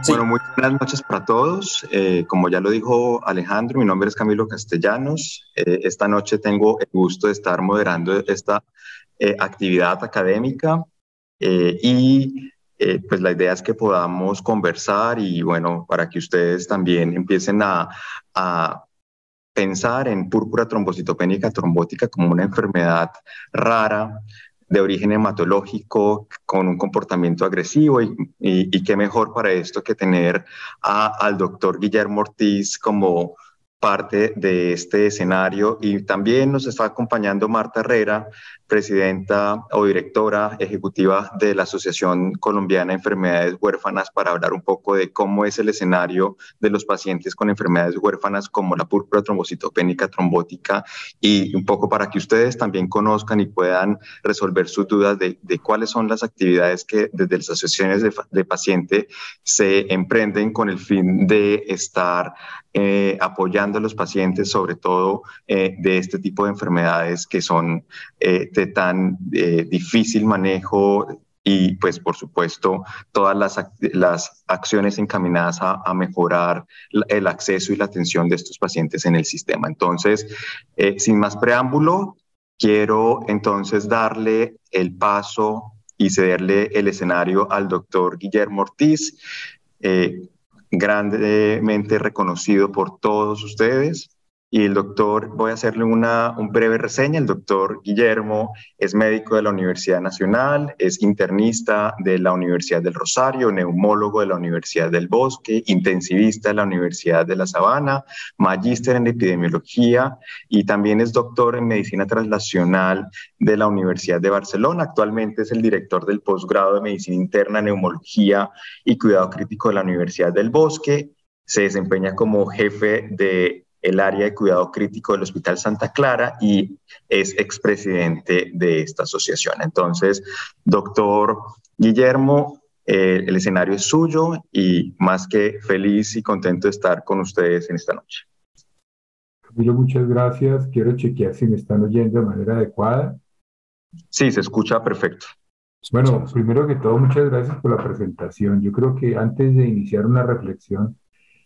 Bueno, Sí, muy buenas noches para todos. Como ya lo dijo Alejandro, mi nombre es Camilo Castellanos. Esta noche tengo el gusto de estar moderando esta actividad académica pues la idea es que podamos conversar y bueno, para que ustedes también empiecen a pensar en púrpura trombocitopénica trombótica como una enfermedad rara de origen hematológico con un comportamiento agresivo y qué mejor para esto que tener al doctor Guillermo Ortiz como parte de este escenario y también nos está acompañando Marta Herrera, presidenta o directora ejecutiva de la Asociación Colombiana de Enfermedades Huérfanas para hablar un poco de cómo es el escenario de los pacientes con enfermedades huérfanas como la púrpura trombocitopénica trombótica y un poco para que ustedes también conozcan y puedan resolver sus dudas de cuáles son las actividades que desde las asociaciones de paciente se emprenden con el fin de estar apoyando a los pacientes, sobre todo de este tipo de enfermedades que son de tan difícil manejo y pues por supuesto todas las acciones encaminadas a mejorar el acceso y la atención de estos pacientes en el sistema. Entonces, sin más preámbulo, quiero entonces darle el paso y cederle el escenario al doctor Guillermo Ortiz, eh, grandemente reconocido por todos ustedes. Y el doctor, voy a hacerle un breve reseña. El doctor Guillermo es médico de la Universidad Nacional, es internista de la Universidad del Rosario, neumólogo de la Universidad del Bosque, intensivista de la Universidad de La Sabana, magíster en epidemiología y también es doctor en medicina translacional de la Universidad de Barcelona. Actualmente es el director del posgrado de medicina interna, neumología y cuidado crítico de la Universidad del Bosque. Se desempeña como jefe de el área de cuidado crítico del Hospital Santa Clara y es expresidente de esta asociación. Entonces, doctor Guillermo, el escenario es suyo y más que feliz y contento de estar con ustedes en esta noche. Camilo, muchas gracias. Quiero chequear si me están oyendo de manera adecuada. Sí, se escucha perfecto. Bueno, escuchamos. primero que todo, muchas gracias por la presentación. Yo creo que antes de iniciar una reflexión,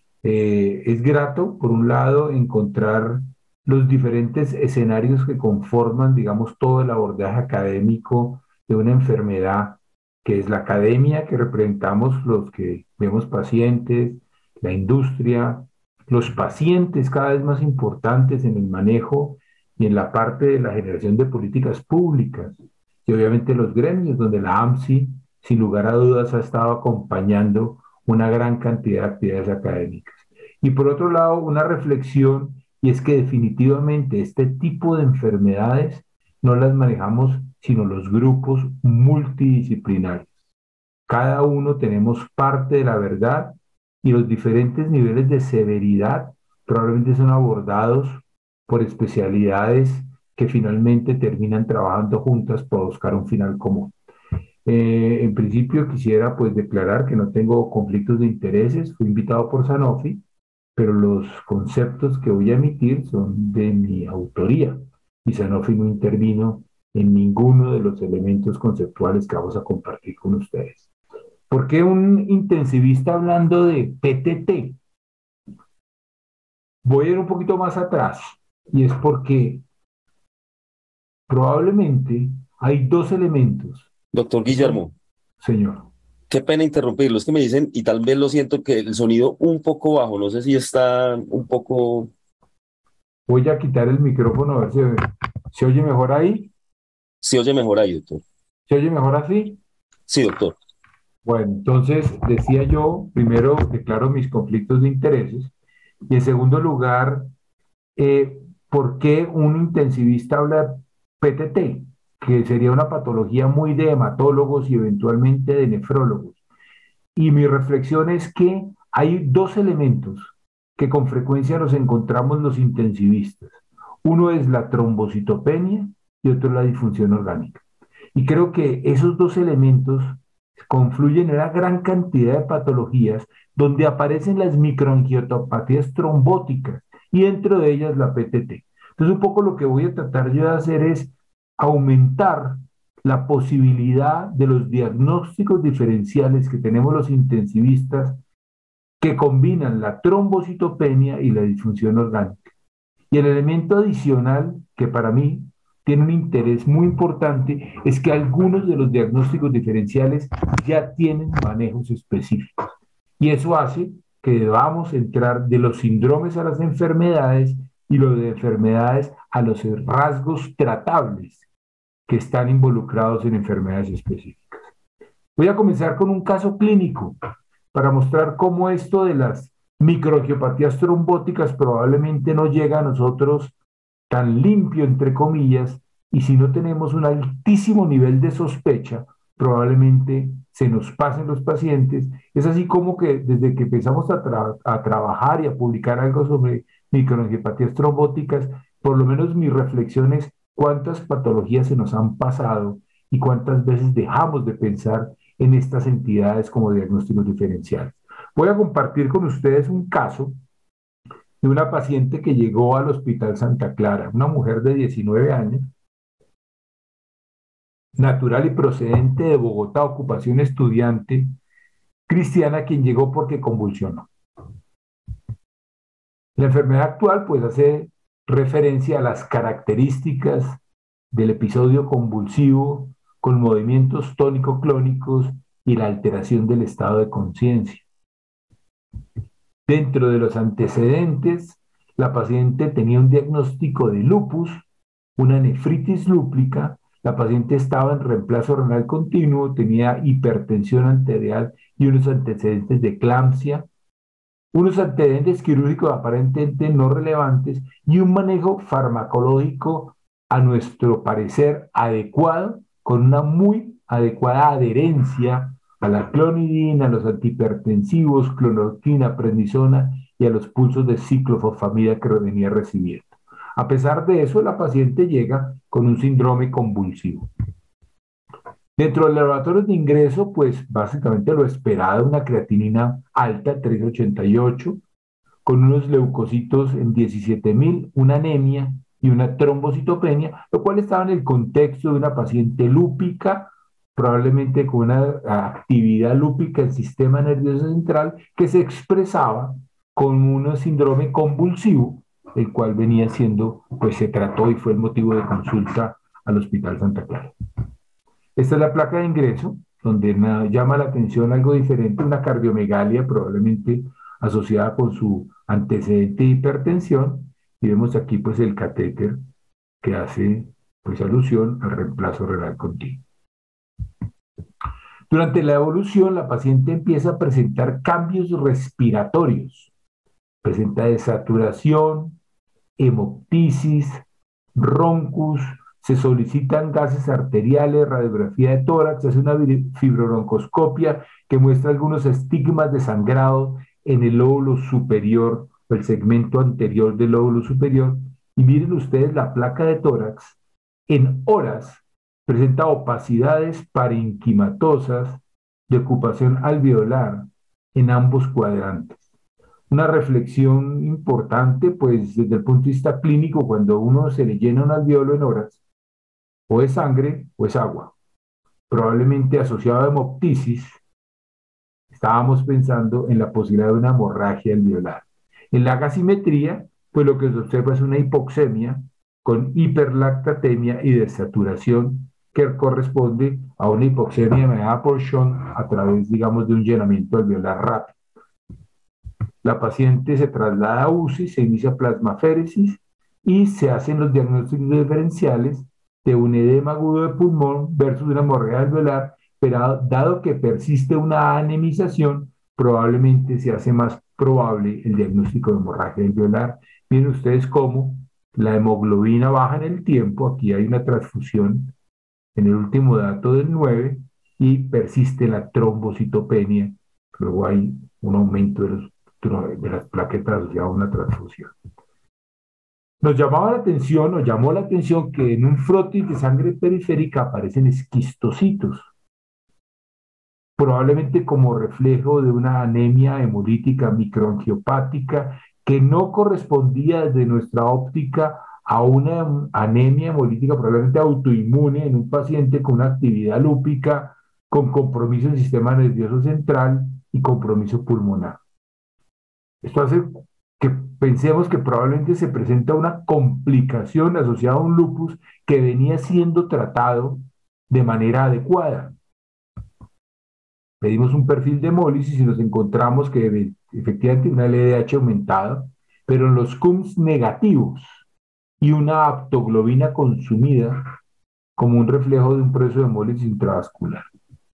es grato, por un lado, encontrar los diferentes escenarios que conforman, digamos, todo el abordaje académico de una enfermedad, que es la academia, que representamos los que vemos pacientes, la industria, los pacientes cada vez más importantes en el manejo y en la parte de la generación de políticas públicas, y obviamente los gremios, donde la AMSI, sin lugar a dudas, ha estado acompañando una gran cantidad de actividades académicas. Y por otro lado, una reflexión, y es que definitivamente este tipo de enfermedades no las manejamos sino los grupos multidisciplinarios. Cada uno tenemos parte de la verdad y los diferentes niveles de severidad probablemente son abordados por especialidades que finalmente terminan trabajando juntas para buscar un final común. En principio quisiera pues declarar que no tengo conflictos de intereses, fui invitado por Sanofi, pero los conceptos que voy a emitir son de mi autoría y Sanofi no intervino en ninguno de los elementos conceptuales que vamos a compartir con ustedes. ¿Por qué un intensivista hablando de PTT? Voy a ir un poquito más atrás y es porque probablemente hay dos elementos Doctor que son, Guillermo, señor. qué pena interrumpirlo. Es que me dicen, y tal vez lo siento, que el sonido un poco bajo. No sé si está un poco. Voy a quitar el micrófono a ver si se oye mejor ahí. Se oye mejor ahí, doctor. ¿Se oye mejor así? Sí, doctor. Bueno, entonces decía yo, primero declaro mis conflictos de intereses y en segundo lugar, eh, ¿por qué un intensivista habla PTT? Que sería una patología muy de hematólogos y eventualmente de nefrólogos. Y mi reflexión es que hay dos elementos que con frecuencia nos encontramos los intensivistas. Uno es la trombocitopenia y otro es la disfunción orgánica. Y creo que esos dos elementos confluyen en una gran cantidad de patologías donde aparecen las microangiopatías trombóticas y dentro de ellas la PTT. Entonces, un poco lo que voy a tratar yo de hacer es aumentar la posibilidad de los diagnósticos diferenciales que tenemos los intensivistas que combinan la trombocitopenia y la disfunción orgánica. Y el elemento adicional que para mí tiene un interés muy importante es que algunos de los diagnósticos diferenciales ya tienen manejos específicos. Y eso hace que debamos entrar de los síndromes a las enfermedades y lo de enfermedades a los rasgos tratables que están involucrados en enfermedades específicas. Voy a comenzar con un caso clínico para mostrar cómo esto de las microangiopatías trombóticas probablemente no llega a nosotros tan limpio, entre comillas, y si no tenemos un altísimo nivel de sospecha, probablemente se nos pasen los pacientes. Es así como que desde que empezamos a trabajar y a publicar algo sobre microangiopatías trombóticas, por lo menos mi reflexión es cuántas patologías se nos han pasado y cuántas veces dejamos de pensar en estas entidades como diagnósticos diferenciales. Voy a compartir con ustedes un caso de una paciente que llegó al Hospital Santa Clara, una mujer de 19 años, natural y procedente de Bogotá, ocupación estudiante, cristiana, quien llegó porque convulsionó. La enfermedad actual pues hace referencia a las características del episodio convulsivo con movimientos tónico-clónicos y la alteración del estado de conciencia. Dentro de los antecedentes, la paciente tenía un diagnóstico de lupus, una nefritis lúpica, la paciente estaba en reemplazo renal continuo, tenía hipertensión arterial y unos antecedentes de eclampsia, unos antecedentes quirúrgicos aparentemente no relevantes y un manejo farmacológico a nuestro parecer adecuado, con una muy adecuada adherencia a la clonidina, a los antihipertensivos, clonoroquina, prednisona y a los pulsos de ciclofosfamida que venía recibiendo. A pesar de eso, la paciente llega con un síndrome convulsivo. Dentro del laboratorio de ingreso, pues básicamente lo esperado, una creatinina alta, 388, con unos leucocitos en 17.000, una anemia y una trombocitopenia, lo cual estaba en el contexto de una paciente lúpica, probablemente con una actividad lúpica del sistema nervioso central que se expresaba con un síndrome convulsivo, el cual venía siendo, pues se trató y fue el motivo de consulta al Hospital Santa Clara. Esta es la placa de ingreso, donde llama la atención algo diferente, una cardiomegalia probablemente asociada con su antecedente de hipertensión, y vemos aquí pues el catéter que hace pues alusión al reemplazo renal continuo. Durante la evolución, la paciente empieza a presentar cambios respiratorios, presenta desaturación, hemoptisis, roncus, se solicitan gases arteriales, radiografía de tórax, se hace una fibrobroncoscopia que muestra algunos estigmas de sangrado en el lóbulo superior o el segmento anterior del lóbulo superior. Y miren ustedes la placa de tórax, en horas presenta opacidades parenquimatosas de ocupación alveolar en ambos cuadrantes. Una reflexión importante, pues desde el punto de vista clínico, cuando uno se le llena un alveolo en horas, o es sangre o es agua. Probablemente asociado a hemoptisis, estábamos pensando en la posibilidad de una hemorragia alveolar. En la gasimetría, pues lo que se observa es una hipoxemia con hiperlactatemia y desaturación que corresponde a una hipoxemia mediada por Shunt a través, digamos, de un llenamiento alveolar rápido. La paciente se traslada a UCI, se inicia plasmaféresis y se hacen los diagnósticos diferenciales de un edema agudo de pulmón versus una hemorragia alveolar, pero dado que persiste una anemización, probablemente se hace más probable el diagnóstico de hemorragia alveolar. Miren ustedes cómo la hemoglobina baja en el tiempo, aquí hay una transfusión en el último dato del 9 y persiste la trombocitopenia, luego hay un aumento de las plaquetas asociadas a una transfusión. Nos llamó la atención que en un frotis de sangre periférica aparecen esquistocitos, probablemente como reflejo de una anemia hemolítica microangiopática que no correspondía desde nuestra óptica a una anemia hemolítica probablemente autoinmune en un paciente con una actividad lúpica, con compromiso del sistema nervioso central y compromiso pulmonar. Esto hace que pensemos que probablemente se presenta una complicación asociada a un lupus que venía siendo tratado de manera adecuada. Pedimos un perfil de hemólisis y nos encontramos que efectivamente una LDH aumentada, pero en los CUMS negativos y una aptoglobina consumida como un reflejo de un proceso de hemólisis intravascular.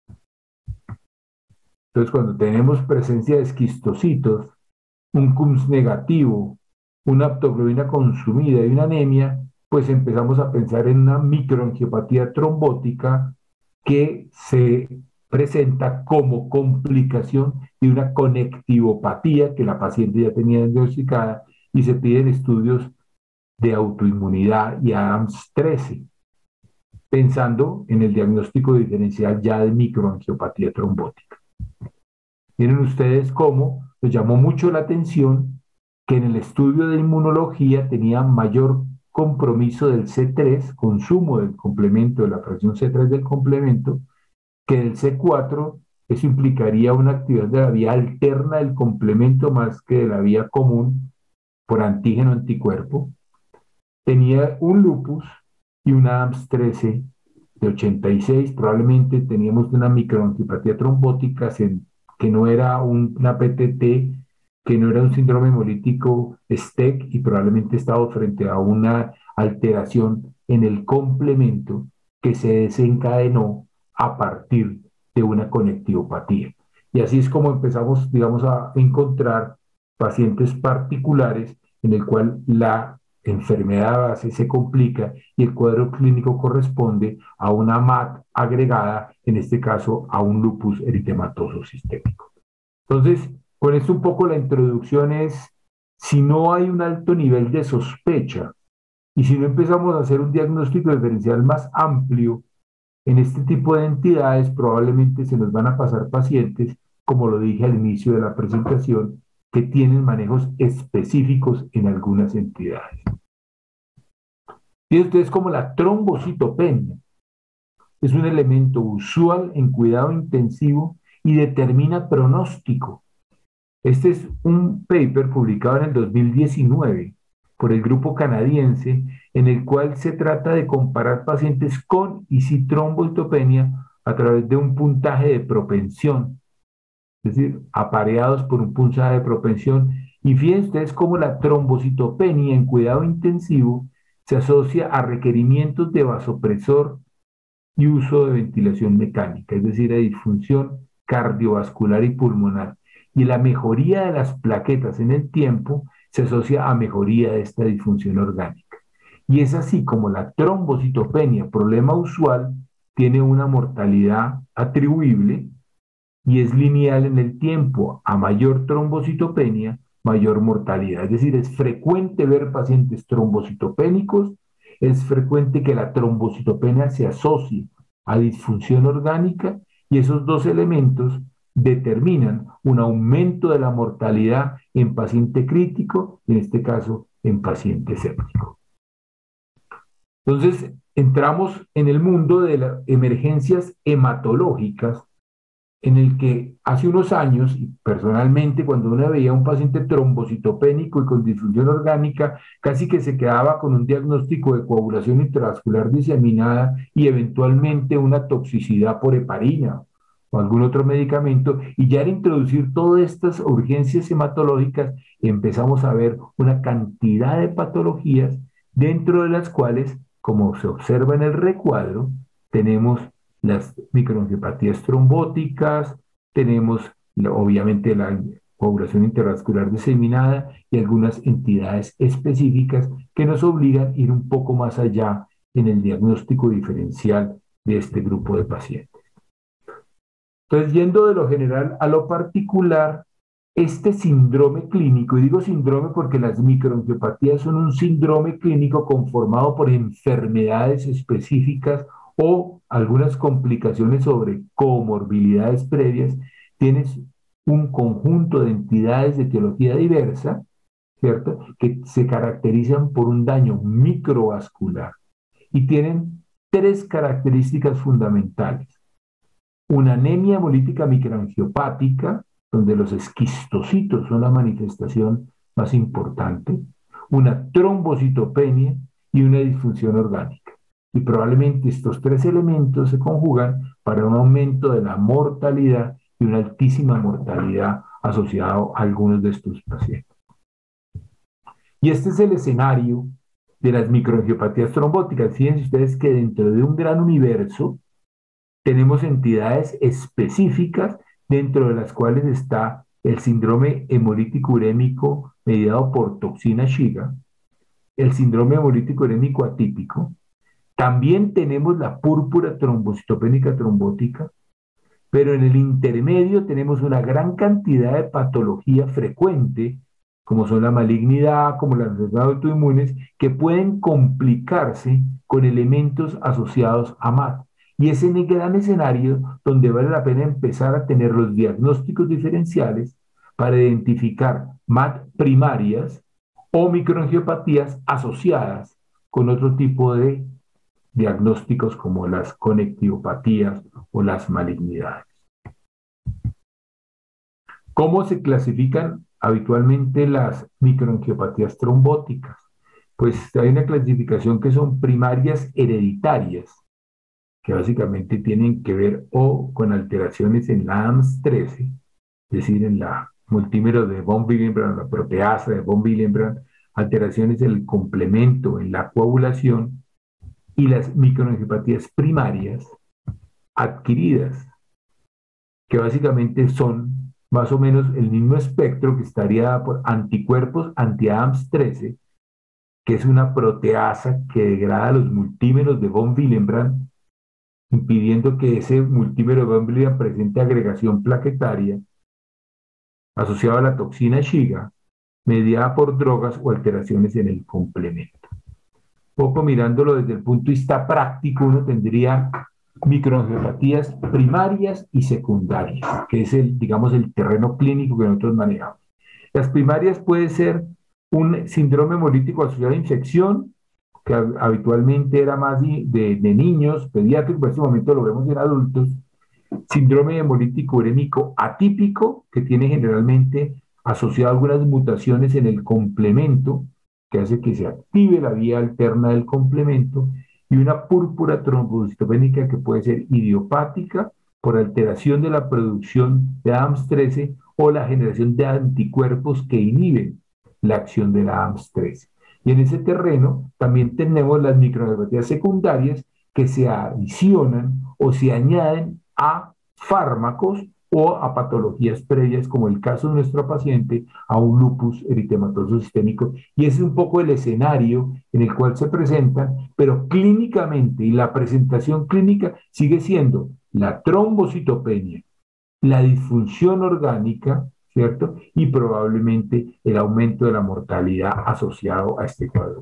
Entonces, cuando tenemos presencia de esquistocitos, un CUMS negativo, una aptoglobina consumida y una anemia, pues empezamos a pensar en una microangiopatía trombótica que se presenta como complicación de una conectivopatía que la paciente ya tenía diagnosticada y se piden estudios de autoinmunidad y ADAMS 13, pensando en el diagnóstico diferencial ya de microangiopatía trombótica. Miren ustedes cómo nos llamó mucho la atención que en el estudio de inmunología tenía mayor compromiso del C3, consumo del complemento, de la fracción C3 del complemento, que del C4. Eso implicaría una actividad de la vía alterna del complemento más que de la vía común por antígeno anticuerpo. Tenía un lupus y una AMS 13 de 86, probablemente teníamos una microangiopatía trombótica que no era una PTT, que no era un síndrome hemolítico STEC y probablemente estaba frente a una alteración en el complemento que se desencadenó a partir de una conectivopatía. Y así es como empezamos, digamos, a encontrar pacientes particulares en el cual la enfermedad base se complica y el cuadro clínico corresponde a una MAT agregada, en este caso a un lupus eritematoso sistémico. Entonces, con esto un poco la introducción es, si no hay un alto nivel de sospecha y si no empezamos a hacer un diagnóstico diferencial más amplio en este tipo de entidades, probablemente se nos van a pasar pacientes, como lo dije al inicio de la presentación, que tienen manejos específicos en algunas entidades. Fíjense ustedes como la trombocitopenia es un elemento usual en cuidado intensivo y determina pronóstico. Este es un paper publicado en el 2019 por el grupo canadiense en el cual se trata de comparar pacientes con y sin trombocitopenia a través de un puntaje de propensión, es decir, apareados por un puntaje de propensión. Y fíjense ustedes cómo la trombocitopenia en cuidado intensivo se asocia a requerimientos de vasopresor y uso de ventilación mecánica, es decir, a disfunción cardiovascular y pulmonar. Y la mejoría de las plaquetas en el tiempo se asocia a mejoría de esta disfunción orgánica. Y es así como la trombocitopenia, problema usual, tiene una mortalidad atribuible y es lineal en el tiempo. A mayor trombocitopenia, mayor mortalidad. Es decir, es frecuente ver pacientes trombocitopénicos, es frecuente que la trombocitopenia se asocie a disfunción orgánica y esos dos elementos determinan un aumento de la mortalidad en paciente crítico, en este caso en paciente séptico. Entonces, entramos en el mundo de las emergencias hematológicas en el que hace unos años, y personalmente, cuando uno veía a un paciente trombocitopénico y con disfunción orgánica, casi que se quedaba con un diagnóstico de coagulación intravascular diseminada y eventualmente una toxicidad por heparina o algún otro medicamento, y ya al introducir todas estas urgencias hematológicas, empezamos a ver una cantidad de patologías dentro de las cuales, como se observa en el recuadro, tenemos las microangiopatías trombóticas, tenemos obviamente la coagulación intravascular diseminada y algunas entidades específicas que nos obligan a ir un poco más allá en el diagnóstico diferencial de este grupo de pacientes. Entonces, yendo de lo general a lo particular, este síndrome clínico, y digo síndrome porque las microangiopatías son un síndrome clínico conformado por enfermedades específicas o algunas complicaciones sobre comorbilidades previas, tienes un conjunto de entidades de etiología diversa, ¿cierto? Que se caracterizan por un daño microvascular y tienen tres características fundamentales. Una anemia hemolítica microangiopática, donde los esquistocitos son la manifestación más importante, una trombocitopenia y una disfunción orgánica. Y probablemente estos tres elementos se conjugan para un aumento de la mortalidad y una altísima mortalidad asociado a algunos de estos pacientes. Y este es el escenario de las microangiopatías trombóticas. Fíjense ustedes que dentro de un gran universo tenemos entidades específicas dentro de las cuales está el síndrome hemolítico urémico mediado por toxina Shiga, el síndrome hemolítico urémico atípico. También tenemos la púrpura trombocitopénica trombótica, pero en el intermedio tenemos una gran cantidad de patología frecuente, como son la malignidad, como las enfermedades autoinmunes, que pueden complicarse con elementos asociados a MAT. Y es en el gran escenario donde vale la pena empezar a tener los diagnósticos diferenciales para identificar MAT primarias o microangiopatías asociadas con otro tipo de diagnósticos como las conectivopatías o las malignidades. ¿Cómo se clasifican habitualmente las microangiopatías trombóticas? Pues hay una clasificación que son primarias hereditarias, que básicamente tienen que ver o con alteraciones en la AMS13, es decir, en la multímero de von Willebrand, la proteasa de von Willebrand, alteraciones en el complemento, en la coagulación, y las microangiopatías primarias adquiridas, que básicamente son más o menos el mismo espectro que estaría por anticuerpos anti-AMS13, que es una proteasa que degrada los multímeros de von Willebrand, impidiendo que ese multímero de von Willebrand presente agregación plaquetaria asociado a la toxina Shiga, mediada por drogas o alteraciones en el complemento. Poco mirándolo desde el punto de vista práctico, uno tendría microangiopatías primarias y secundarias, que es el, digamos, el terreno clínico que nosotros manejamos. Las primarias puede ser un síndrome hemolítico asociado a infección, que habitualmente era más de niños, pediátricos, en este momento lo vemos en adultos, síndrome hemolítico urémico atípico, que tiene generalmente asociado algunas mutaciones en el complemento, que hace que se active la vía alterna del complemento, y una púrpura trombocitopénica que puede ser idiopática por alteración de la producción de AMS13 o la generación de anticuerpos que inhiben la acción de la AMS13. Y en ese terreno también tenemos las microangiopatías secundarias que se adicionan o se añaden a fármacos o a patologías previas, como el caso de nuestro paciente, a un lupus eritematoso sistémico. Y ese es un poco el escenario en el cual se presentan, pero clínicamente, y la presentación clínica sigue siendo la trombocitopenia, la disfunción orgánica, ¿cierto? Y probablemente el aumento de la mortalidad asociado a este cuadro.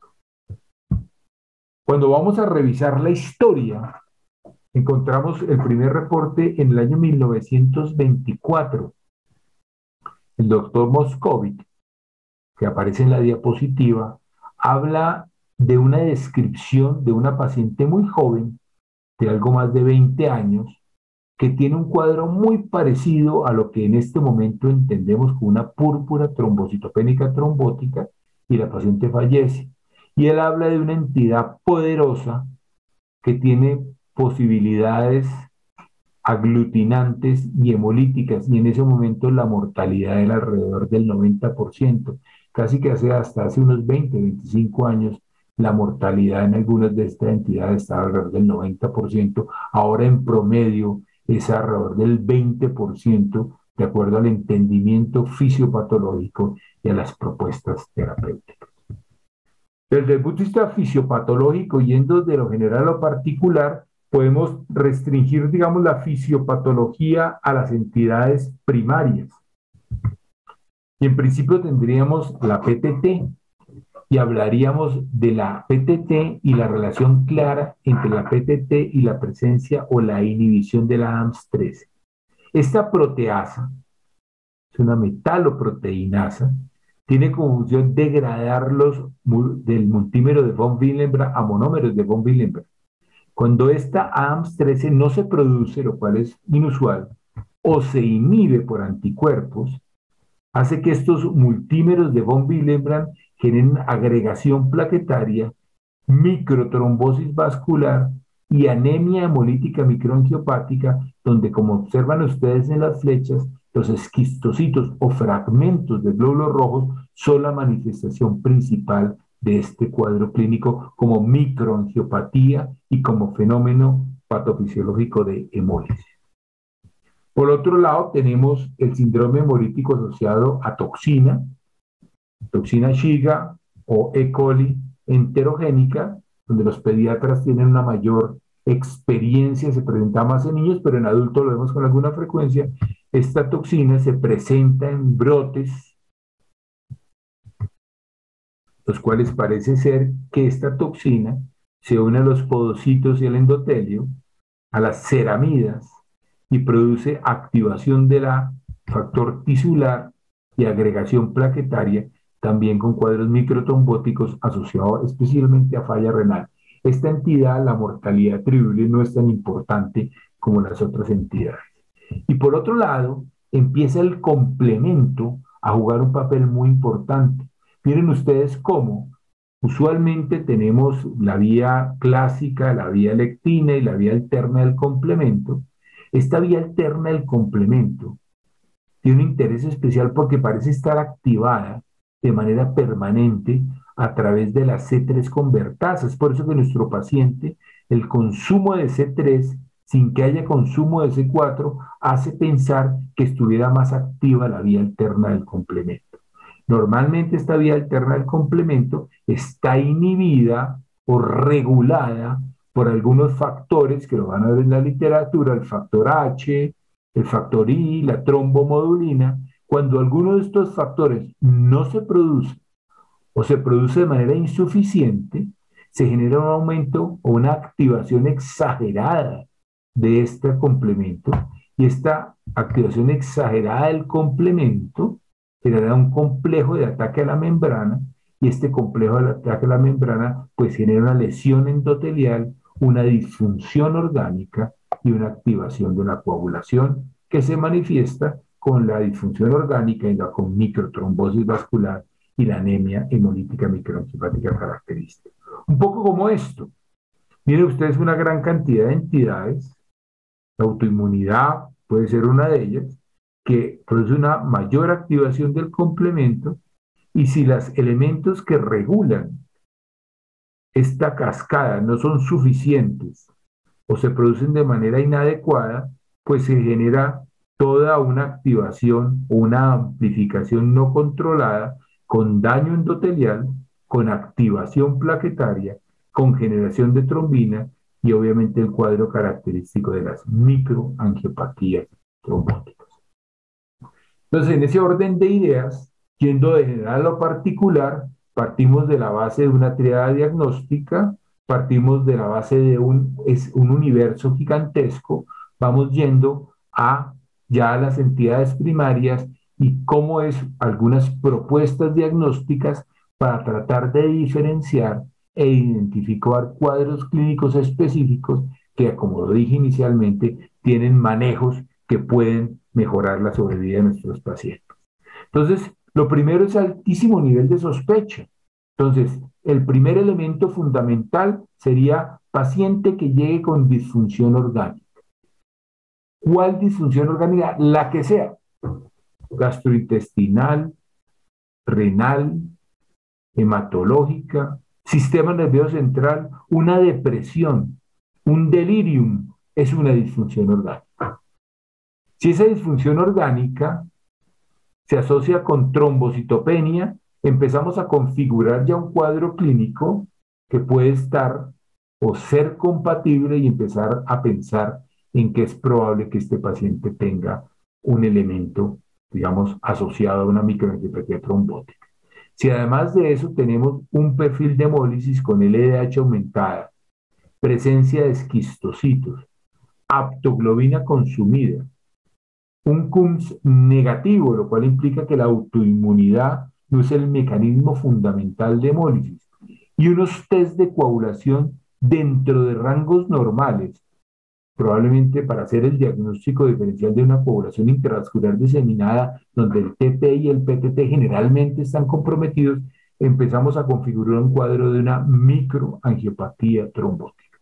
Cuando vamos a revisar la historia, encontramos el primer reporte en el año 1924. El doctor Moscovitch, que aparece en la diapositiva, habla de una descripción de una paciente muy joven, de algo más de 20 años, que tiene un cuadro muy parecido a lo que en este momento entendemos como una púrpura trombocitopénica trombótica, y la paciente fallece. Y él habla de una entidad poderosa que tiene posibilidades aglutinantes y hemolíticas, y en ese momento la mortalidad era alrededor del 90%, casi que hasta hace unos 20, 25 años, la mortalidad en algunas de estas entidades estaba alrededor del 90%, ahora en promedio es alrededor del 20%, de acuerdo al entendimiento fisiopatológico y a las propuestas terapéuticas. Desde el punto de vista fisiopatológico, yendo de lo general a lo particular, podemos restringir, digamos, la fisiopatología a las entidades primarias. Y en principio tendríamos la PTT, y hablaríamos de la PTT y la relación clara entre la PTT y la presencia o la inhibición de la AMS13. Esta proteasa es una metaloproteinasa, tiene como función degradar del multímero de von Willebrand a monómeros de von Willebrand. Cuando esta AMS13 no se produce, lo cual es inusual, o se inhibe por anticuerpos, hace que estos multímeros de von Willebrand generen agregación plaquetaria, microtrombosis vascular y anemia hemolítica microangiopática, donde, como observan ustedes en las flechas, los esquistocitos o fragmentos de glóbulos rojos son la manifestación principal de este cuadro clínico como microangiopatía y como fenómeno patofisiológico de hemólisis. Por otro lado, tenemos el síndrome hemolítico asociado a toxina Shiga o E. coli enterogénica, donde los pediatras tienen una mayor experiencia, se presenta más en niños, pero en adultos lo vemos con alguna frecuencia. Esta toxina se presenta en brotes, los cuales parece ser que esta toxina se une a los podocitos y el endotelio, a las ceramidas, y produce activación del factor tisular y agregación plaquetaria, también con cuadros microtrombóticos asociados especialmente a falla renal. Esta entidad, la mortalidad atribuible no es tan importante como las otras entidades. Y por otro lado, empieza el complemento a jugar un papel muy importante. Miren ustedes cómo usualmente tenemos la vía clásica, la vía lectina y la vía alterna del complemento. Esta vía alterna del complemento tiene un interés especial porque parece estar activada de manera permanente a través de las C3 convertasas. Es por eso que nuestro paciente, el consumo de C3, sin que haya consumo de C4, hace pensar que estuviera más activa la vía alterna del complemento. Normalmente esta vía alterna del complemento está inhibida o regulada por algunos factores que lo van a ver en la literatura, el factor H, el factor I, la trombomodulina. Cuando alguno de estos factores no se produce o se produce de manera insuficiente, se genera un aumento o una activación exagerada de este complemento, y esta activación exagerada del complemento genera un complejo de ataque a la membrana, y este complejo de ataque a la membrana pues genera una lesión endotelial, una disfunción orgánica y una activación de la coagulación que se manifiesta con la disfunción orgánica y la con microtrombosis vascular y la anemia hemolítica microangiopática característica. Un poco como esto. Miren ustedes una gran cantidad de entidades, la autoinmunidad puede ser una de ellas, que produce una mayor activación del complemento, y si los elementos que regulan esta cascada no son suficientes o se producen de manera inadecuada, pues se genera toda una activación o una amplificación no controlada con daño endotelial, con activación plaquetaria, con generación de trombina y obviamente el cuadro característico de las microangiopatías trombóticas. Entonces, en ese orden de ideas, yendo de general a lo particular, partimos de la base de una triada diagnóstica, partimos de la base de un universo gigantesco, vamos yendo a ya las entidades primarias y cómo es algunas propuestas diagnósticas para tratar de diferenciar e identificar cuadros clínicos específicos que, como lo dije inicialmente, tienen manejos que pueden mejorar la sobrevida de nuestros pacientes. Entonces, lo primero es altísimo nivel de sospecha. Entonces, el primer elemento fundamental sería paciente que llegue con disfunción orgánica. ¿Cuál disfunción orgánica? La que sea. Gastrointestinal, renal, hematológica, sistema nervioso central, una depresión, un delirium, es una disfunción orgánica. Si esa disfunción orgánica se asocia con trombocitopenia, empezamos a configurar ya un cuadro clínico que puede estar o ser compatible y empezar a pensar en que es probable que este paciente tenga un elemento, digamos, asociado a una microangiopatía trombótica. Si además de eso tenemos un perfil de hemólisis con LDH aumentada, presencia de esquistocitos, aptoglobina consumida, un CUMS negativo, lo cual implica que la autoinmunidad no es el mecanismo fundamental de hemólisis, y unos test de coagulación dentro de rangos normales, probablemente para hacer el diagnóstico diferencial de una población intravascular diseminada, donde el TT y el PTT generalmente están comprometidos, empezamos a configurar un cuadro de una microangiopatía trombótica.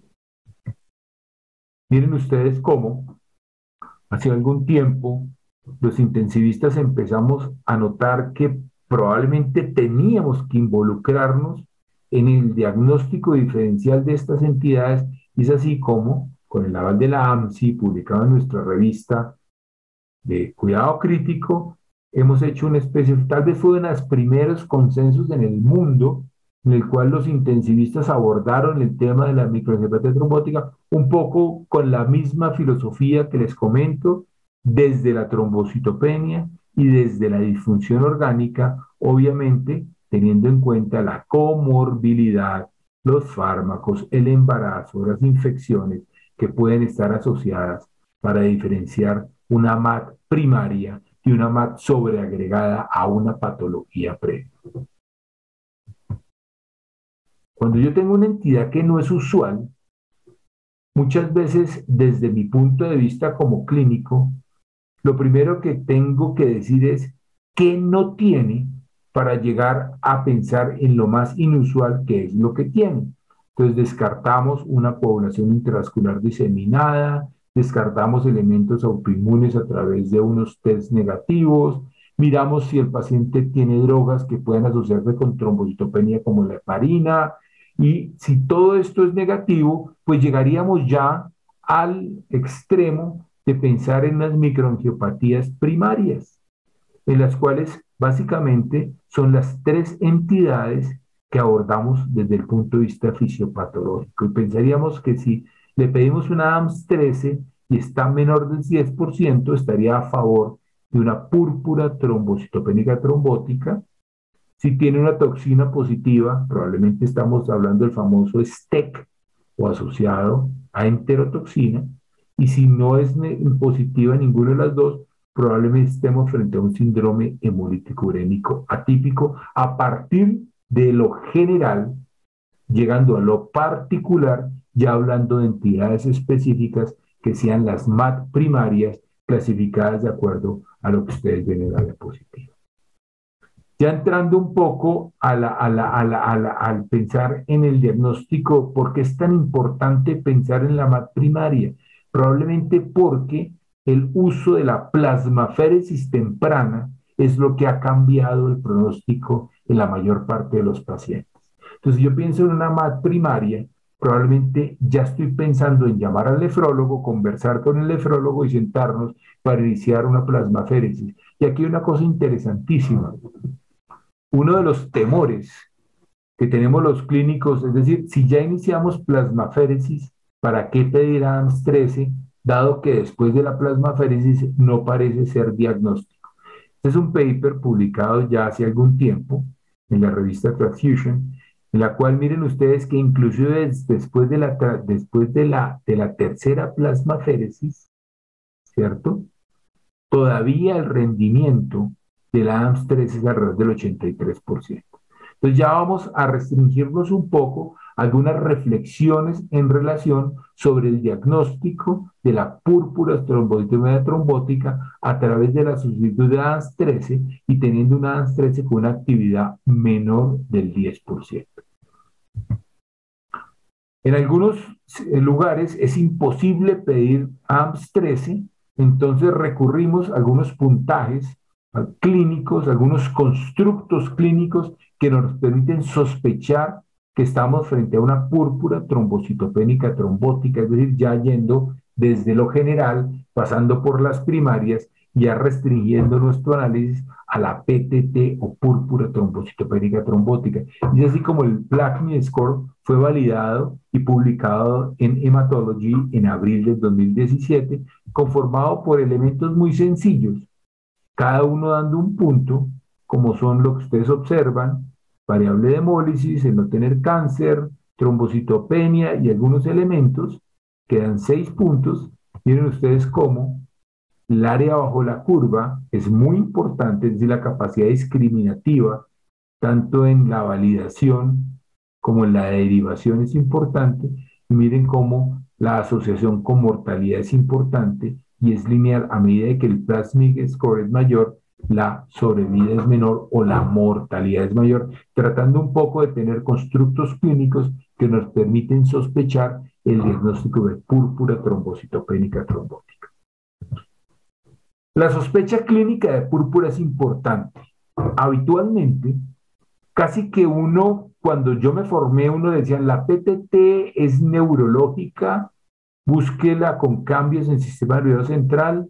Miren ustedes cómo hace algún tiempo los intensivistas empezamos a notar que probablemente teníamos que involucrarnos en el diagnóstico diferencial de estas entidades, y es así como, con el aval de la AMSI, publicado en nuestra revista de Cuidado Crítico, hemos hecho una especie, tal vez fue uno de los primeros consensos en el mundo, en el cual los intensivistas abordaron el tema de la microangiopatía trombótica, un poco con la misma filosofía que les comento, desde la trombocitopenia y desde la disfunción orgánica, obviamente teniendo en cuenta la comorbilidad, los fármacos, el embarazo, las infecciones que pueden estar asociadas para diferenciar una MAT primaria y una MAT sobreagregada a una patología previa. Cuando yo tengo una entidad que no es usual, muchas veces desde mi punto de vista como clínico, lo primero que tengo que decir es qué no tiene para llegar a pensar en lo más inusual que es lo que tiene. Entonces descartamos una población intravascular diseminada, descartamos elementos autoinmunes a través de unos test negativos, miramos si el paciente tiene drogas que puedan asociarse con trombocitopenia como la heparina, y si todo esto es negativo, pues llegaríamos ya al extremo de pensar en las microangiopatías primarias, en las cuales básicamente son las tres entidades que abordamos desde el punto de vista fisiopatológico. Y pensaríamos que si le pedimos una AMS 13 y está menor del 10%, estaría a favor de una púrpura trombocitopénica trombótica. Si tiene una toxina positiva, probablemente estamos hablando del famoso STEC o asociado a enterotoxina, y si no es positiva ninguna de las dos, probablemente estemos frente a un síndrome hemolítico urémico atípico a partir de lo general, llegando a lo particular, ya hablando de entidades específicas que sean las MAT primarias clasificadas de acuerdo a lo que ustedes ven en la diapositiva. Ya entrando un poco al pensar en el diagnóstico, ¿por qué es tan importante pensar en la MAT primaria? Probablemente porque el uso de la plasmaféresis temprana es lo que ha cambiado el pronóstico en la mayor parte de los pacientes. Entonces, si yo pienso en una MAT primaria, probablemente ya estoy pensando en llamar al nefrólogo, conversar con el nefrólogo y sentarnos para iniciar una plasmaféresis. Y aquí hay una cosa interesantísima. Uno de los temores que tenemos los clínicos, es decir, si ya iniciamos plasmaféresis, ¿para qué pedir AMS 13, dado que después de la plasmaféresis no parece ser diagnóstico? Este es un paper publicado ya hace algún tiempo en la revista Transfusion, en la cual miren ustedes que inclusive después de la tercera plasmaféresis, ¿cierto? Todavía el rendimiento de la AMS 13 es alrededor del 83%. Entonces ya vamos a restringirnos un poco a algunas reflexiones en relación sobre el diagnóstico de la púrpura trombocitopenia trombótica a través de la sustitución de AMS 13 y teniendo una AMS 13 con una actividad menor del 10%. En algunos lugares es imposible pedir AMS 13, entonces recurrimos a algunos puntajes clínicos, algunos constructos clínicos que nos permiten sospechar que estamos frente a una púrpura trombocitopénica trombótica, es decir, ya yendo desde lo general, pasando por las primarias, ya restringiendo nuestro análisis a la PTT o púrpura trombocitopénica trombótica. Y así como el PLACMI score fue validado y publicado en Hematology en abril del 2017, conformado por elementos muy sencillos, cada uno dando un punto, como son lo que ustedes observan: variable de hemólisis, el no tener cáncer, trombocitopenia y algunos elementos, quedan 6 puntos. Miren ustedes cómo el área bajo la curva es muy importante, es decir, la capacidad discriminativa, tanto en la validación como en la derivación es importante, y miren cómo la asociación con mortalidad es importante y es lineal. A medida de que el plasmic score es mayor, la sobrevida es menor o la mortalidad es mayor, tratando un poco de tener constructos clínicos que nos permiten sospechar el diagnóstico de púrpura trombocitopénica trombótica. La sospecha clínica de púrpura es importante. Habitualmente, casi que uno, cuando yo me formé, uno decía, la PTT es neurológica, búsquela con cambios en el sistema nervioso central,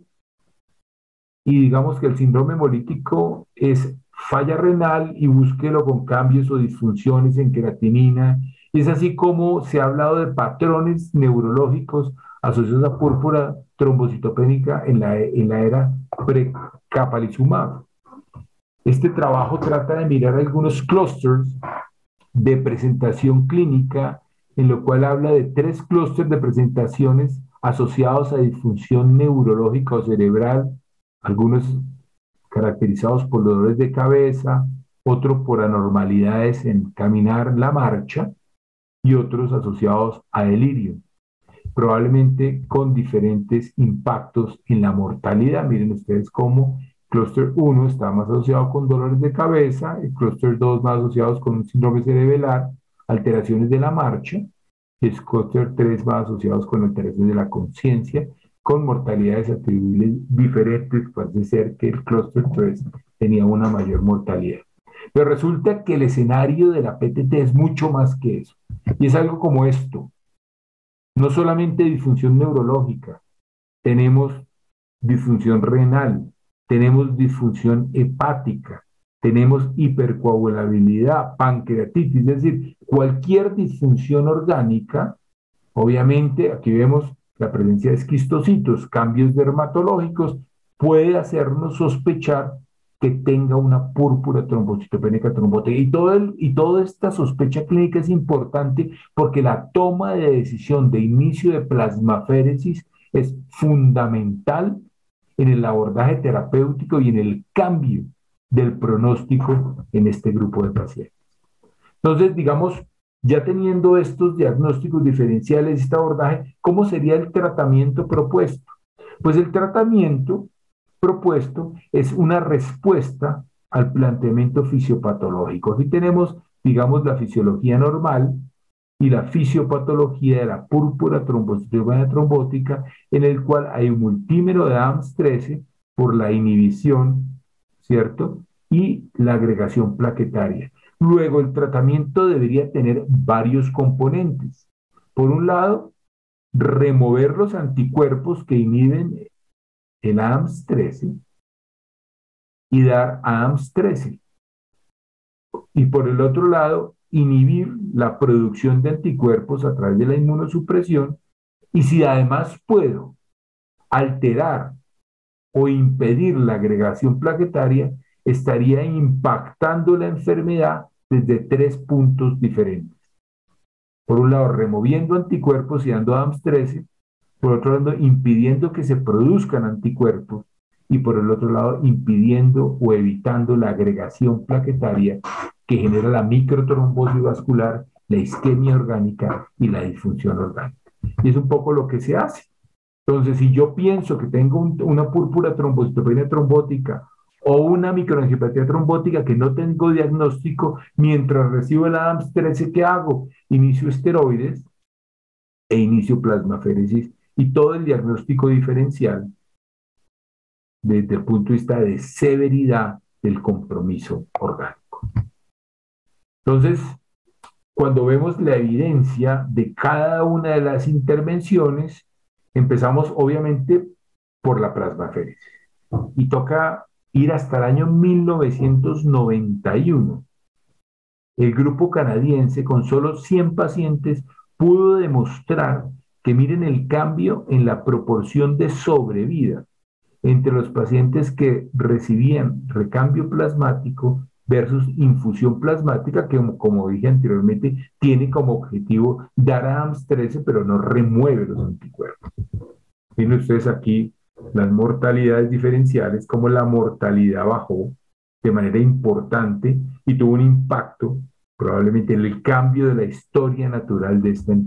y digamos que el síndrome hemolítico es falla renal y búsquelo con cambios o disfunciones en creatinina. Y es así como se ha hablado de patrones neurológicos asociados a púrpura trombocitopénica en la era pre-capalizumab. Este trabajo trata de mirar algunos clústeres de presentación clínica, en lo cual habla de 3 clústeres de presentaciones asociados a disfunción neurológica o cerebral, algunos caracterizados por dolores de cabeza, otros por anormalidades en caminar la marcha y otros asociados a delirio, probablemente con diferentes impactos en la mortalidad. Miren ustedes cómo clúster 1 está más asociado con dolores de cabeza, el clúster 2 más asociados con un síndrome cerebelar, alteraciones de la marcha, y el clúster 3 más asociados con alteraciones de la conciencia, con mortalidades atribuibles diferentes. Parece ser que el clúster 3 tenía una mayor mortalidad. Pero resulta que el escenario de la PTT es mucho más que eso. Y es algo como esto. No solamente disfunción neurológica, tenemos disfunción renal, tenemos disfunción hepática, tenemos hipercoagulabilidad, pancreatitis, es decir, cualquier disfunción orgánica. Obviamente, aquí vemos la presencia de esquistocitos, cambios dermatológicos, puede hacernos sospechar que tenga una púrpura trombocitopénica trombótica. Y toda esta sospecha clínica es importante porque la toma de decisión de inicio de plasmaféresis es fundamental en el abordaje terapéutico y en el cambio del pronóstico en este grupo de pacientes. Entonces, digamos, ya teniendo estos diagnósticos diferenciales, este abordaje, ¿cómo sería el tratamiento propuesto? Pues el tratamiento propuesto es una respuesta al planteamiento fisiopatológico. Aquí tenemos, digamos, la fisiología normal y la fisiopatología de la púrpura trombocitopénica trombótica, en el cual hay un multímero de AMS13 por la inhibición, ¿cierto? Y la agregación plaquetaria. Luego, el tratamiento debería tener varios componentes. Por un lado, remover los anticuerpos que inhiben el AMS13 y dar AMS13. Y por el otro lado, inhibir la producción de anticuerpos a través de la inmunosupresión. Y si además puedo alterar o impedir la agregación plaquetaria, estaría impactando la enfermedad desde 3 puntos diferentes. Por un lado, removiendo anticuerpos y dando AMS13, por otro lado, impidiendo que se produzcan anticuerpos, y por el otro lado, impidiendo o evitando la agregación plaquetaria que genera la microtrombosis vascular, la isquemia orgánica y la disfunción orgánica. Y es un poco lo que se hace. Entonces, si yo pienso que tengo una púrpura trombocitopenia trombótica o una microangiopatía trombótica que no tengo diagnóstico, mientras recibo el AMS13, ¿qué hago? Inicio esteroides e inicio plasmaféresis y todo el diagnóstico diferencial desde el punto de vista de severidad del compromiso orgánico. Entonces, cuando vemos la evidencia de cada una de las intervenciones, empezamos obviamente por la plasmaféresis. Y toca ir hasta el año 1991. El grupo canadiense, con solo 100 pacientes, pudo demostrar que miren el cambio en la proporción de sobrevida entre los pacientes que recibían recambio plasmático versus infusión plasmática, que como dije anteriormente, tiene como objetivo dar a AMS13, pero no remueve los anticuerpos. Miren ustedes aquí las mortalidades diferenciales, como la mortalidad bajó de manera importante y tuvo un impacto probablemente en el cambio de la historia natural de esta entidad.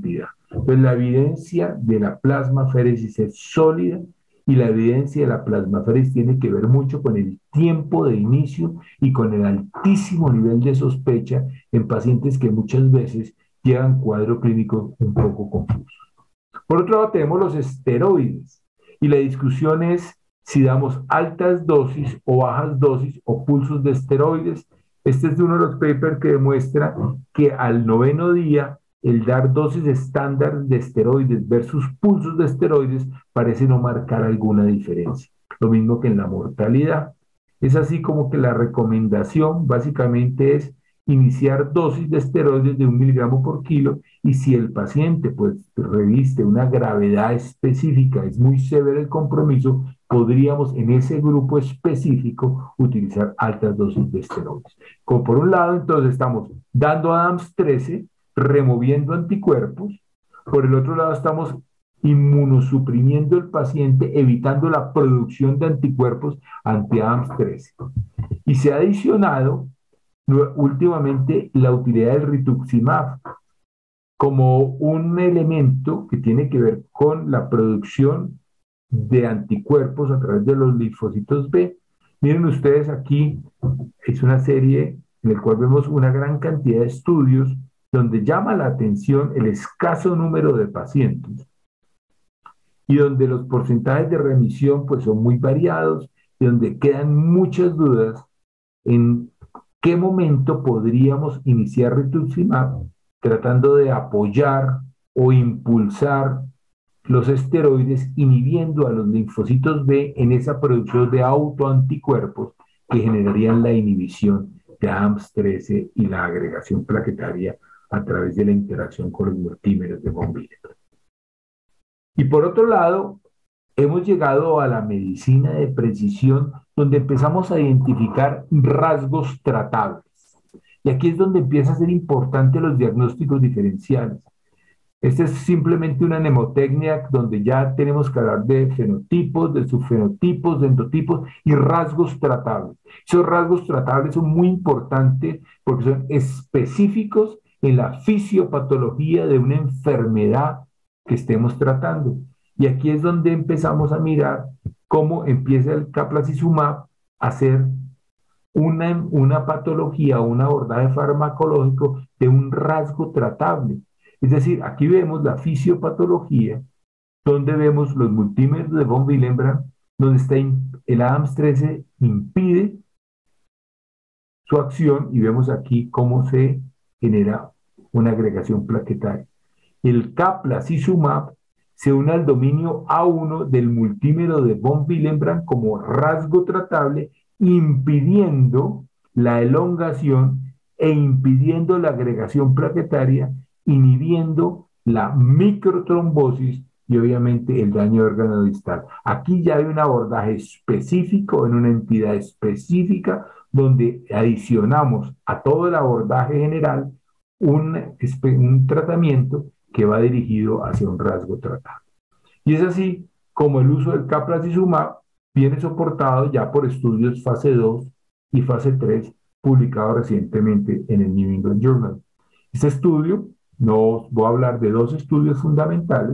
Entonces, la evidencia de la plasmaféresis es sólida y la evidencia de la plasmaféresis tiene que ver mucho con el tiempo de inicio y con el altísimo nivel de sospecha en pacientes que muchas veces llevan cuadro clínico un poco confuso. Por otro lado, tenemos los esteroides y la discusión es si damos altas dosis o bajas dosis o pulsos de esteroides. Este es uno de los papers que demuestra que al 9º día el dar dosis estándar de esteroides versus pulsos de esteroides parece no marcar alguna diferencia. Lo mismo que en la mortalidad. Es así como que la recomendación básicamente es iniciar dosis de esteroides de 1 miligramo por kilo y si el paciente pues reviste una gravedad específica, es muy severo el compromiso, podríamos en ese grupo específico utilizar altas dosis de esteroides. Como por un lado, entonces estamos dando ADAMTS13, removiendo anticuerpos, por el otro lado estamos inmunosuprimiendo el paciente, evitando la producción de anticuerpos anti-ADAMTS13. Y se ha adicionado últimamente la utilidad del rituximab como un elemento que tiene que ver con la producción de anticuerpos a través de los linfocitos B. Miren ustedes aquí, es una serie en la cual vemos una gran cantidad de estudios donde llama la atención el escaso número de pacientes y donde los porcentajes de remisión pues son muy variados y donde quedan muchas dudas en qué momento podríamos iniciar rituximab tratando de apoyar o impulsar los esteroides inhibiendo a los linfocitos B en esa producción de autoanticuerpos que generarían la inhibición de ADAMTS13 y la agregación plaquetaria a través de la interacción con los multímeros de von Willebrand. Y por otro lado, hemos llegado a la medicina de precisión donde empezamos a identificar rasgos tratables. Y aquí es donde empieza a ser importante los diagnósticos diferenciales. Este es simplemente una mnemotecnia donde ya tenemos que hablar de fenotipos, de subfenotipos, de endotipos y rasgos tratables. Esos rasgos tratables son muy importantes porque son específicos en la fisiopatología de una enfermedad que estemos tratando. Y aquí es donde empezamos a mirar cómo empieza el caplacizumab a ser una patología, un abordaje farmacológico de un rasgo tratable. Es decir, aquí vemos la fisiopatología, donde vemos los multímeros de von Willebrand, donde está el ADAMTS13 impide su acción y vemos aquí cómo se genera una agregación plaquetaria. El caplacizumab se une al dominio A1 del multímero de von Willebrand como rasgo tratable, impidiendo la elongación e impidiendo la agregación plaquetaria, inhibiendo la microtrombosis y obviamente el daño de órgano distal. Aquí ya hay un abordaje específico en una entidad específica donde adicionamos a todo el abordaje general un tratamiento que va dirigido hacia un rasgo tratable. Y es así como el uso del caplacizumab viene soportado ya por estudios fase 2 y fase 3 publicados recientemente en el New England Journal. Este estudio, no voy a hablar de dos estudios fundamentales.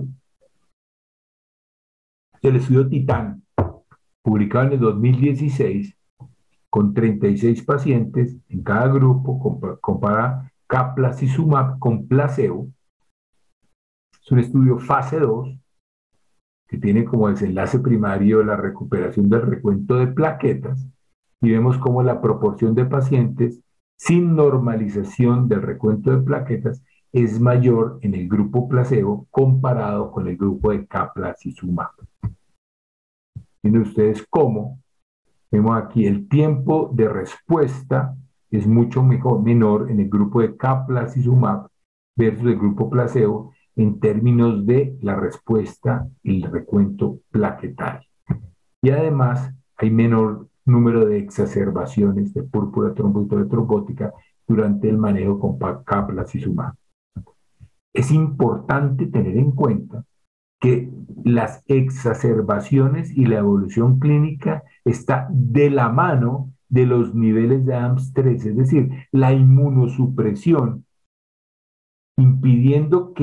El estudio Titán, publicado en el 2016, con 36 pacientes en cada grupo, compara caplacizumab con placebo. Es un estudio fase 2 que tiene como desenlace primario la recuperación del recuento de plaquetas y vemos cómo la proporción de pacientes sin normalización del recuento de plaquetas es mayor en el grupo placebo comparado con el grupo de caplacizumab. Miren ustedes cómo vemos aquí el tiempo de respuesta es mucho menor en el grupo de caplacizumab versus el grupo placebo en términos de la respuesta y el recuento plaquetario. Y además hay menor número de exacerbaciones de púrpura trombocitopenia trombótica durante el manejo con caplacizumab. Es importante tener en cuenta que las exacerbaciones y la evolución clínica está de la mano de los niveles de ADAMTS13, es decir, la inmunosupresión impidiendo que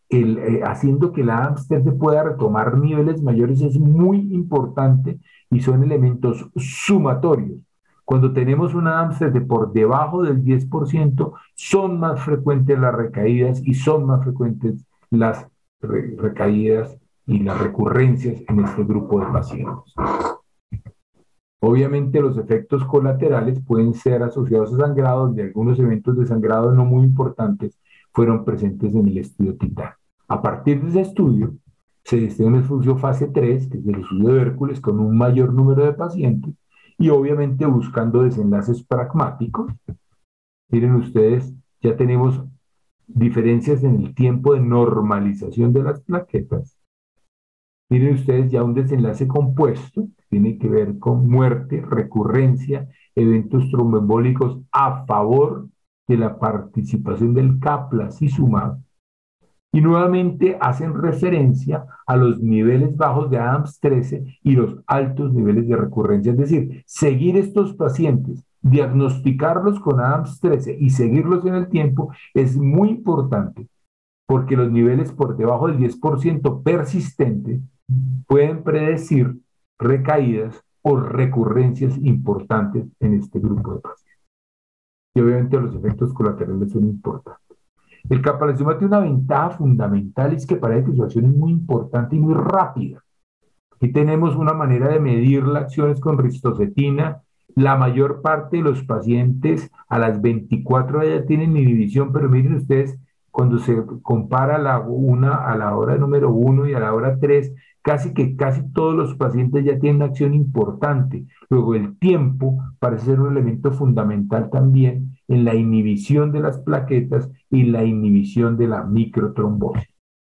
haciendo que la AMS-13 pueda retomar niveles mayores es muy importante y son elementos sumatorios. Cuando tenemos una AMS-13 por debajo del 10%, son más frecuentes las recaídas y son más frecuentes las recaídas y las recurrencias en este grupo de pacientes. Obviamente los efectos colaterales pueden ser asociados a sangrado, donde algunos eventos de sangrado no muy importantes fueron presentes en el estudio TITAN. A partir de ese estudio, se diseñó un estudio fase 3, que es el estudio de Hércules, con un mayor número de pacientes, y obviamente buscando desenlaces pragmáticos. Miren ustedes, ya tenemos diferencias en el tiempo de normalización de las plaquetas. Miren ustedes ya un desenlace compuesto, tiene que ver con muerte, recurrencia, eventos tromboembólicos a favor de la participación del Caplacizumab. Y nuevamente hacen referencia a los niveles bajos de ADAMTS13 y los altos niveles de recurrencia. Es decir, seguir estos pacientes, diagnosticarlos con ADAMTS13 y seguirlos en el tiempo es muy importante, porque los niveles por debajo del 10% persistente pueden predecir recaídas o recurrencias importantes en este grupo de pacientes. Y obviamente los efectos colaterales son importantes. El Caplacizumab tiene una ventaja fundamental, es que para esta situación es muy importante y muy rápida. Aquí tenemos una manera de medir la acción es con ristocetina. La mayor parte de los pacientes a las 24 horas ya tienen inhibición, pero miren ustedes, cuando se compara a la hora número 1 y a la hora 3, casi todos los pacientes ya tienen una acción importante. Luego el tiempo parece ser un elemento fundamental también en la inhibición de las plaquetas y la inhibición de la microtrombosis.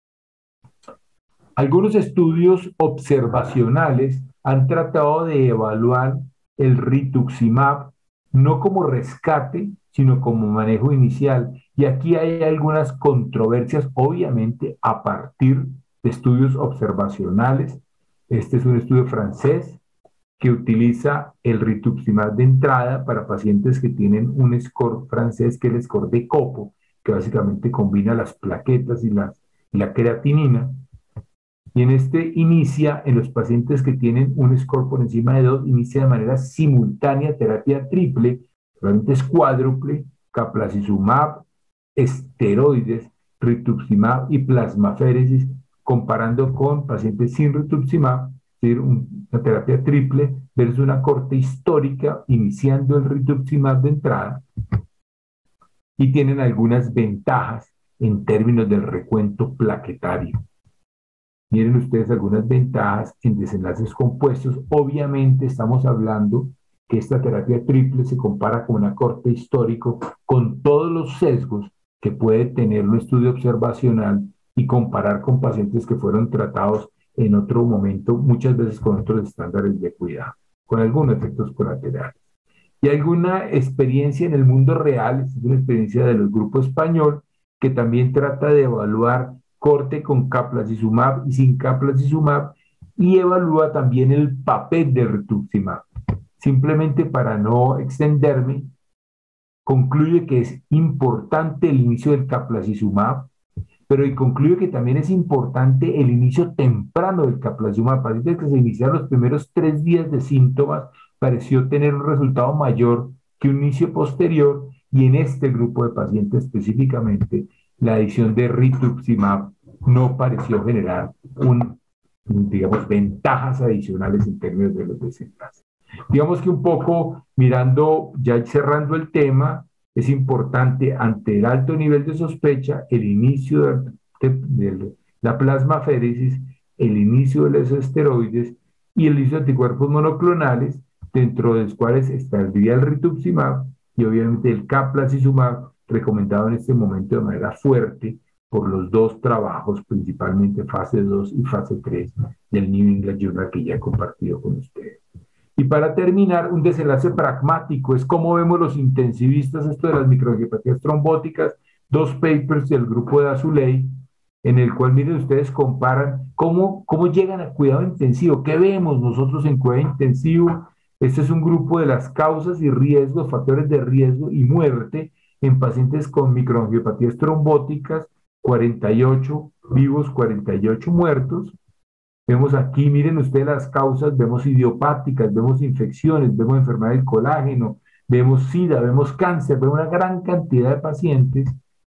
Algunos estudios observacionales han tratado de evaluar el rituximab no como rescate, sino como manejo inicial. Y aquí hay algunas controversias, obviamente, a partir de estudios observacionales. Este es un estudio francés que utiliza el rituximab de entrada para pacientes que tienen un score francés, que es el score de Copo, que básicamente combina las plaquetas y la creatinina. Y en este inicia, en los pacientes que tienen un score por encima de 2, inicia de manera simultánea terapia triple, realmente es cuádruple, Caplacizumab, esteroides, rituximab y plasmaféresis, comparando con pacientes sin rituximab, es decir, una terapia triple versus una corte histórica, iniciando el rituximab de entrada, y tienen algunas ventajas en términos del recuento plaquetario. Miren ustedes algunas ventajas en desenlaces compuestos. Obviamente estamos hablando que esta terapia triple se compara con una corte histórico con todos los sesgos que puede tener un estudio observacional y comparar con pacientes que fueron tratados en otro momento, muchas veces con otros estándares de cuidado, con algunos efectos colaterales. Y alguna experiencia en el mundo real, es una experiencia del grupo español que también trata de evaluar corte con Caplacizumab y sin Caplacizumab, y evalúa también el papel de rituximab. Simplemente para no extenderme, concluye que es importante el inicio del Caplacizumab, pero y concluye que también es importante el inicio temprano del Caplacizumab. Pacientes que se iniciaron los primeros 3 días de síntomas pareció tener un resultado mayor que un inicio posterior, y en este grupo de pacientes específicamente, la adición de rituximab no pareció generar digamos, ventajas adicionales en términos de los desenlaces. Digamos que un poco mirando, ya cerrando el tema, es importante ante el alto nivel de sospecha, el inicio de la plasmaféresis, el inicio de los esteroides y el inicio de anticuerpos monoclonales, dentro de los cuales estaría el rituximab y obviamente el Caplacizumab, recomendado en este momento de manera fuerte por los dos trabajos, principalmente fase 2 y fase 3 del New England Journal que ya he compartido con ustedes. Y para terminar, un desenlace pragmático es cómo vemos los intensivistas esto de las microangiopatías trombóticas, 2 papers del grupo de Azuley, en el cual, miren ustedes, comparan cómo llegan a cuidado intensivo, qué vemos nosotros en cuidado intensivo. Este es un grupo de las causas y riesgos, factores de riesgo y muerte en pacientes con microangiopatías trombóticas, 48 vivos, 48 muertos. Vemos aquí, miren ustedes las causas, vemos idiopáticas, vemos infecciones, vemos enfermedad del colágeno, vemos SIDA, vemos cáncer, vemos una gran cantidad de pacientes,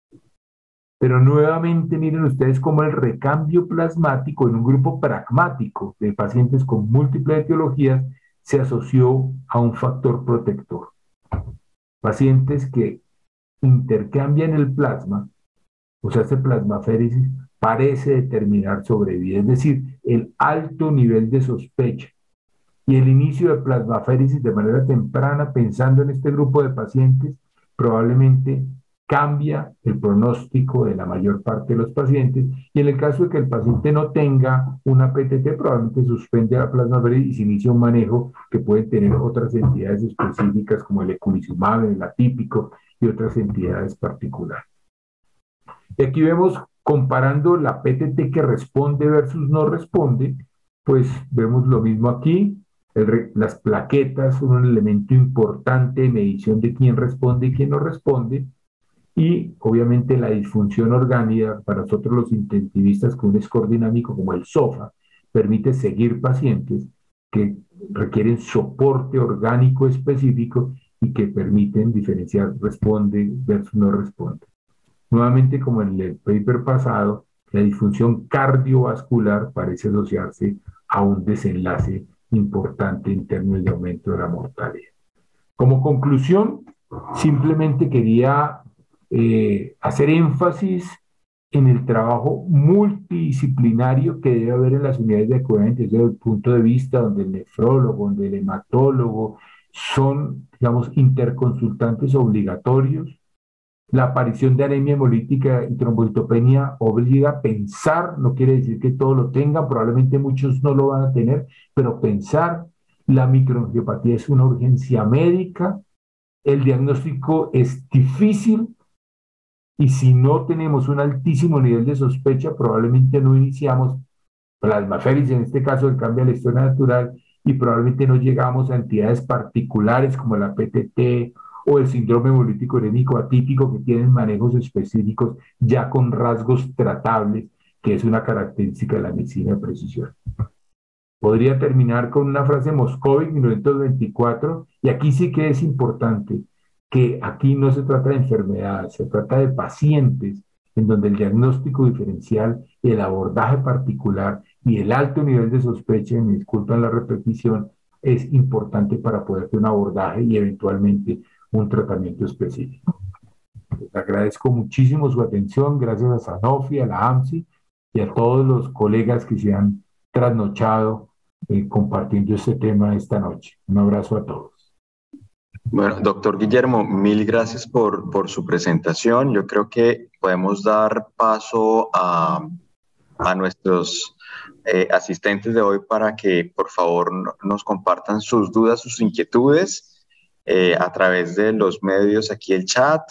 pero nuevamente miren ustedes cómo el recambio plasmático en un grupo pragmático de pacientes con múltiples etiologías se asoció a un factor protector. Pacientes que intercambian el plasma, o sea, este plasmaféresis parece determinar sobrevida, es decir, el alto nivel de sospecha y el inicio de plasmaféresis de manera temprana, pensando en este grupo de pacientes, probablemente cambia el pronóstico de la mayor parte de los pacientes y en el caso de que el paciente no tenga una PTT, probablemente suspende la plasmaféresis y se inicia un manejo que pueden tener otras entidades específicas como el eculizumab, el atípico y otras entidades particulares. Y aquí vemos, comparando la PTT que responde versus no responde, pues vemos lo mismo aquí. Las plaquetas son un elemento importante de medición de quién responde y quién no responde. Y obviamente la disfunción orgánica, para nosotros los intensivistas con un score dinámico como el SOFA, permite seguir pacientes que requieren soporte orgánico específico y que permiten diferenciar responde versus no responde. Nuevamente, como en el paper pasado, la disfunción cardiovascular parece asociarse a un desenlace importante en términos de aumento de la mortalidad. Como conclusión, simplemente quería hacer énfasis en el trabajo multidisciplinario que debe haber en las unidades de cuidado desde el punto de vista donde el nefrólogo, donde el hematólogo son, digamos, interconsultantes obligatorios. La aparición de anemia hemolítica y trombocitopenia obliga a pensar, no quiere decir que todos lo tengan, probablemente muchos no lo van a tener, pero pensar, la microangiopatía es una urgencia médica, el diagnóstico es difícil y si no tenemos un altísimo nivel de sospecha, probablemente no iniciamos plasmaféresis, en este caso el cambio de la historia natural, y probablemente no llegamos a entidades particulares como la PTT o el síndrome hemolítico urémico atípico que tienen manejos específicos ya con rasgos tratables, que es una característica de la medicina de precisión. Podría terminar con una frase de Moscovich, 1924, y aquí sí que es importante, que aquí no se trata de enfermedades, se trata de pacientes en donde el diagnóstico diferencial, el abordaje particular y el alto nivel de sospecha, y me disculpan la repetición, es importante para poder hacer un abordaje y eventualmente un tratamiento específico. Les agradezco muchísimo su atención, gracias a Sanofi, a la AMSI y a todos los colegas que se han trasnochado compartiendo este tema esta noche. Un abrazo a todos. Bueno, doctor Guillermo, mil gracias por su presentación. Yo creo que podemos dar paso a nuestros asistentes de hoy para que por favor nos compartan sus dudas, sus inquietudes a través de los medios, aquí el chat.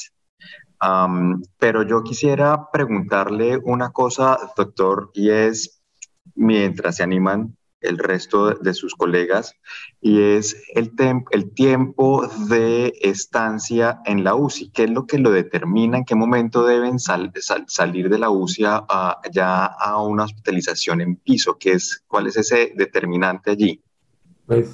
Pero yo quisiera preguntarle una cosa, doctor, y es, mientras se animan el resto de sus colegas, y es el tiempo de estancia en la UCI. ¿Qué es lo que lo determina? ¿En qué momento deben salir de la UCI ya a una hospitalización en piso? ¿Cuál es ese determinante allí? Pues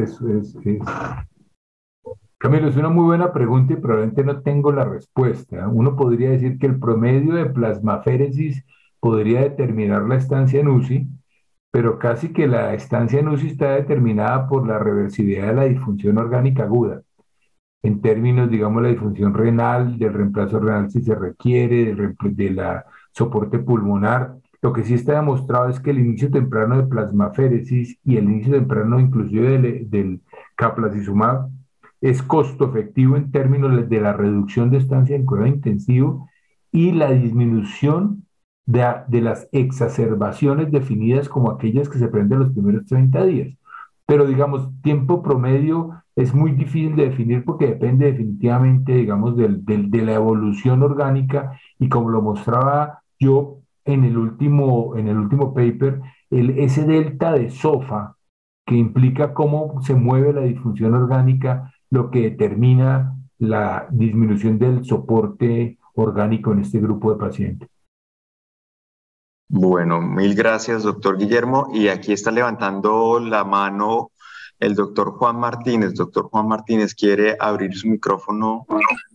Camilo, es una muy buena pregunta y probablemente no tengo la respuesta. Uno podría decir que el promedio de plasmaféresis podría determinar la estancia en UCI, pero casi que la estancia en UCI está determinada por la reversibilidad de la disfunción orgánica aguda. En términos, digamos, la disfunción renal, del reemplazo renal si se requiere, de la soporte pulmonar. Lo que sí está demostrado es que el inicio temprano de plasmaféresis y el inicio temprano inclusive del caplacizumab es costo efectivo en términos de la reducción de estancia en cuidado intensivo y la disminución de las exacerbaciones definidas como aquellas que se prenden los primeros 30 días. Pero digamos, tiempo promedio es muy difícil de definir porque depende definitivamente, digamos, de la evolución orgánica y como lo mostraba yo en el último paper, ese delta de SOFA que implica cómo se mueve la disfunción orgánica, lo que determina la disminución del soporte orgánico en este grupo de pacientes. Bueno, mil gracias, doctor Guillermo. Y aquí está levantando la mano el doctor Juan Martínez. Doctor Juan Martínez, ¿quiere abrir su micrófono?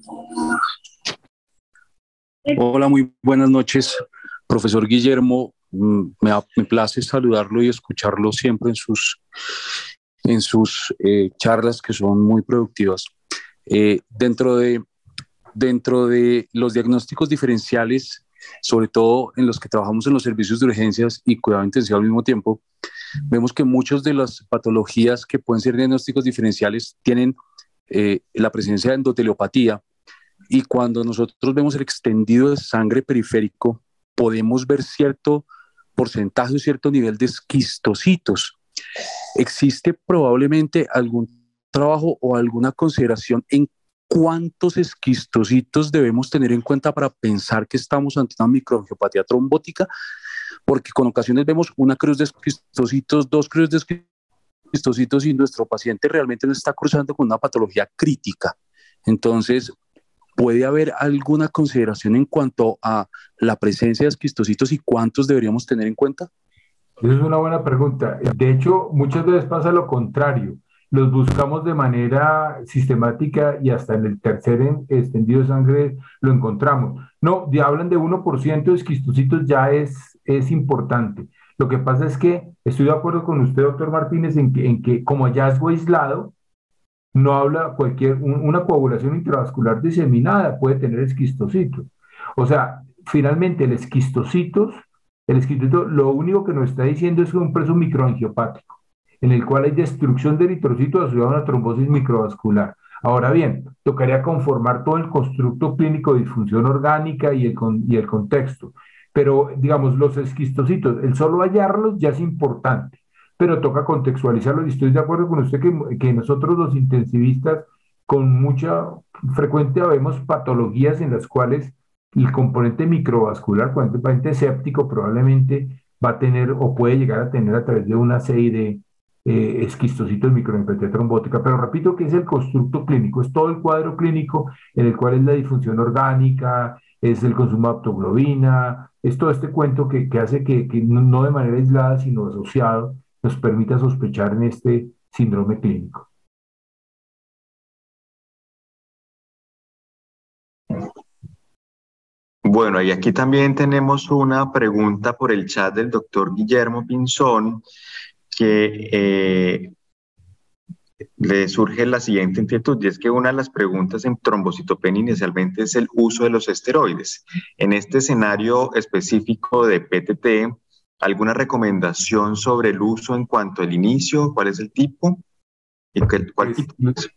Hola, muy buenas noches, profesor Guillermo. Me place saludarlo y escucharlo siempre en sus charlas que son muy productivas. Eh, dentro de, dentro de los diagnósticos diferenciales, sobre todo en los que trabajamos en los servicios de urgencias y cuidado intensivo al mismo tiempo, vemos que muchas de las patologías que pueden ser diagnósticos diferenciales tienen la presencia de endoteliopatía, y cuando nosotros vemos el extendido de sangre periférico, podemos ver cierto porcentaje o cierto nivel de esquistocitos. ¿Existe probablemente algún trabajo o alguna consideración en cuántos esquistocitos debemos tener en cuenta para pensar que estamos ante una microangiopatía trombótica? Porque con ocasiones vemos una cruz de esquistocitos, dos cruces de esquistocitos y nuestro paciente realmente no está cruzando con una patología crítica. Entonces, ¿puede haber alguna consideración en cuanto a la presencia de esquistocitos y cuántos deberíamos tener en cuenta? Esa es una buena pregunta. De hecho, muchas veces pasa lo contrario. Los buscamos de manera sistemática y hasta en el tercer extendido de sangre lo encontramos. No, hablan de 1% de esquistocitos, ya es importante. Lo que pasa es que estoy de acuerdo con usted, doctor Martínez, en que como hallazgo aislado, no habla una coagulación intravascular diseminada puede tener esquistocitos. O sea, finalmente el esquistocito lo único que nos está diciendo es que es un proceso microangiopático, en el cual hay destrucción de eritrocitos asociada a una trombosis microvascular. Ahora bien, tocaría conformar todo el constructo clínico de disfunción orgánica y el contexto. Pero, digamos, los esquistocitos, el solo hallarlos ya es importante, pero toca contextualizarlo y estoy de acuerdo con usted que nosotros los intensivistas con mucha frecuencia vemos patologías en las cuales el componente microvascular, el componente séptico probablemente va a tener o puede llegar a tener a través de una serie de esquistocitos microangiopatía trombótica, pero repito que es el constructo clínico, es todo el cuadro clínico en el cual es la disfunción orgánica, es el consumo de aptoglobina, es todo este cuento que hace que no de manera aislada, sino asociado, nos permita sospechar en este síndrome clínico. Bueno, y aquí también tenemos una pregunta por el chat del doctor Guillermo Pinzón, que le surge la siguiente inquietud, y es que una de las preguntas en trombocitopenia inicialmente es el uso de los esteroides. En este escenario específico de PTT, ¿alguna recomendación sobre el uso en cuanto al inicio? ¿Cuál es el tipo? ¿Y cuál Pues, tipo?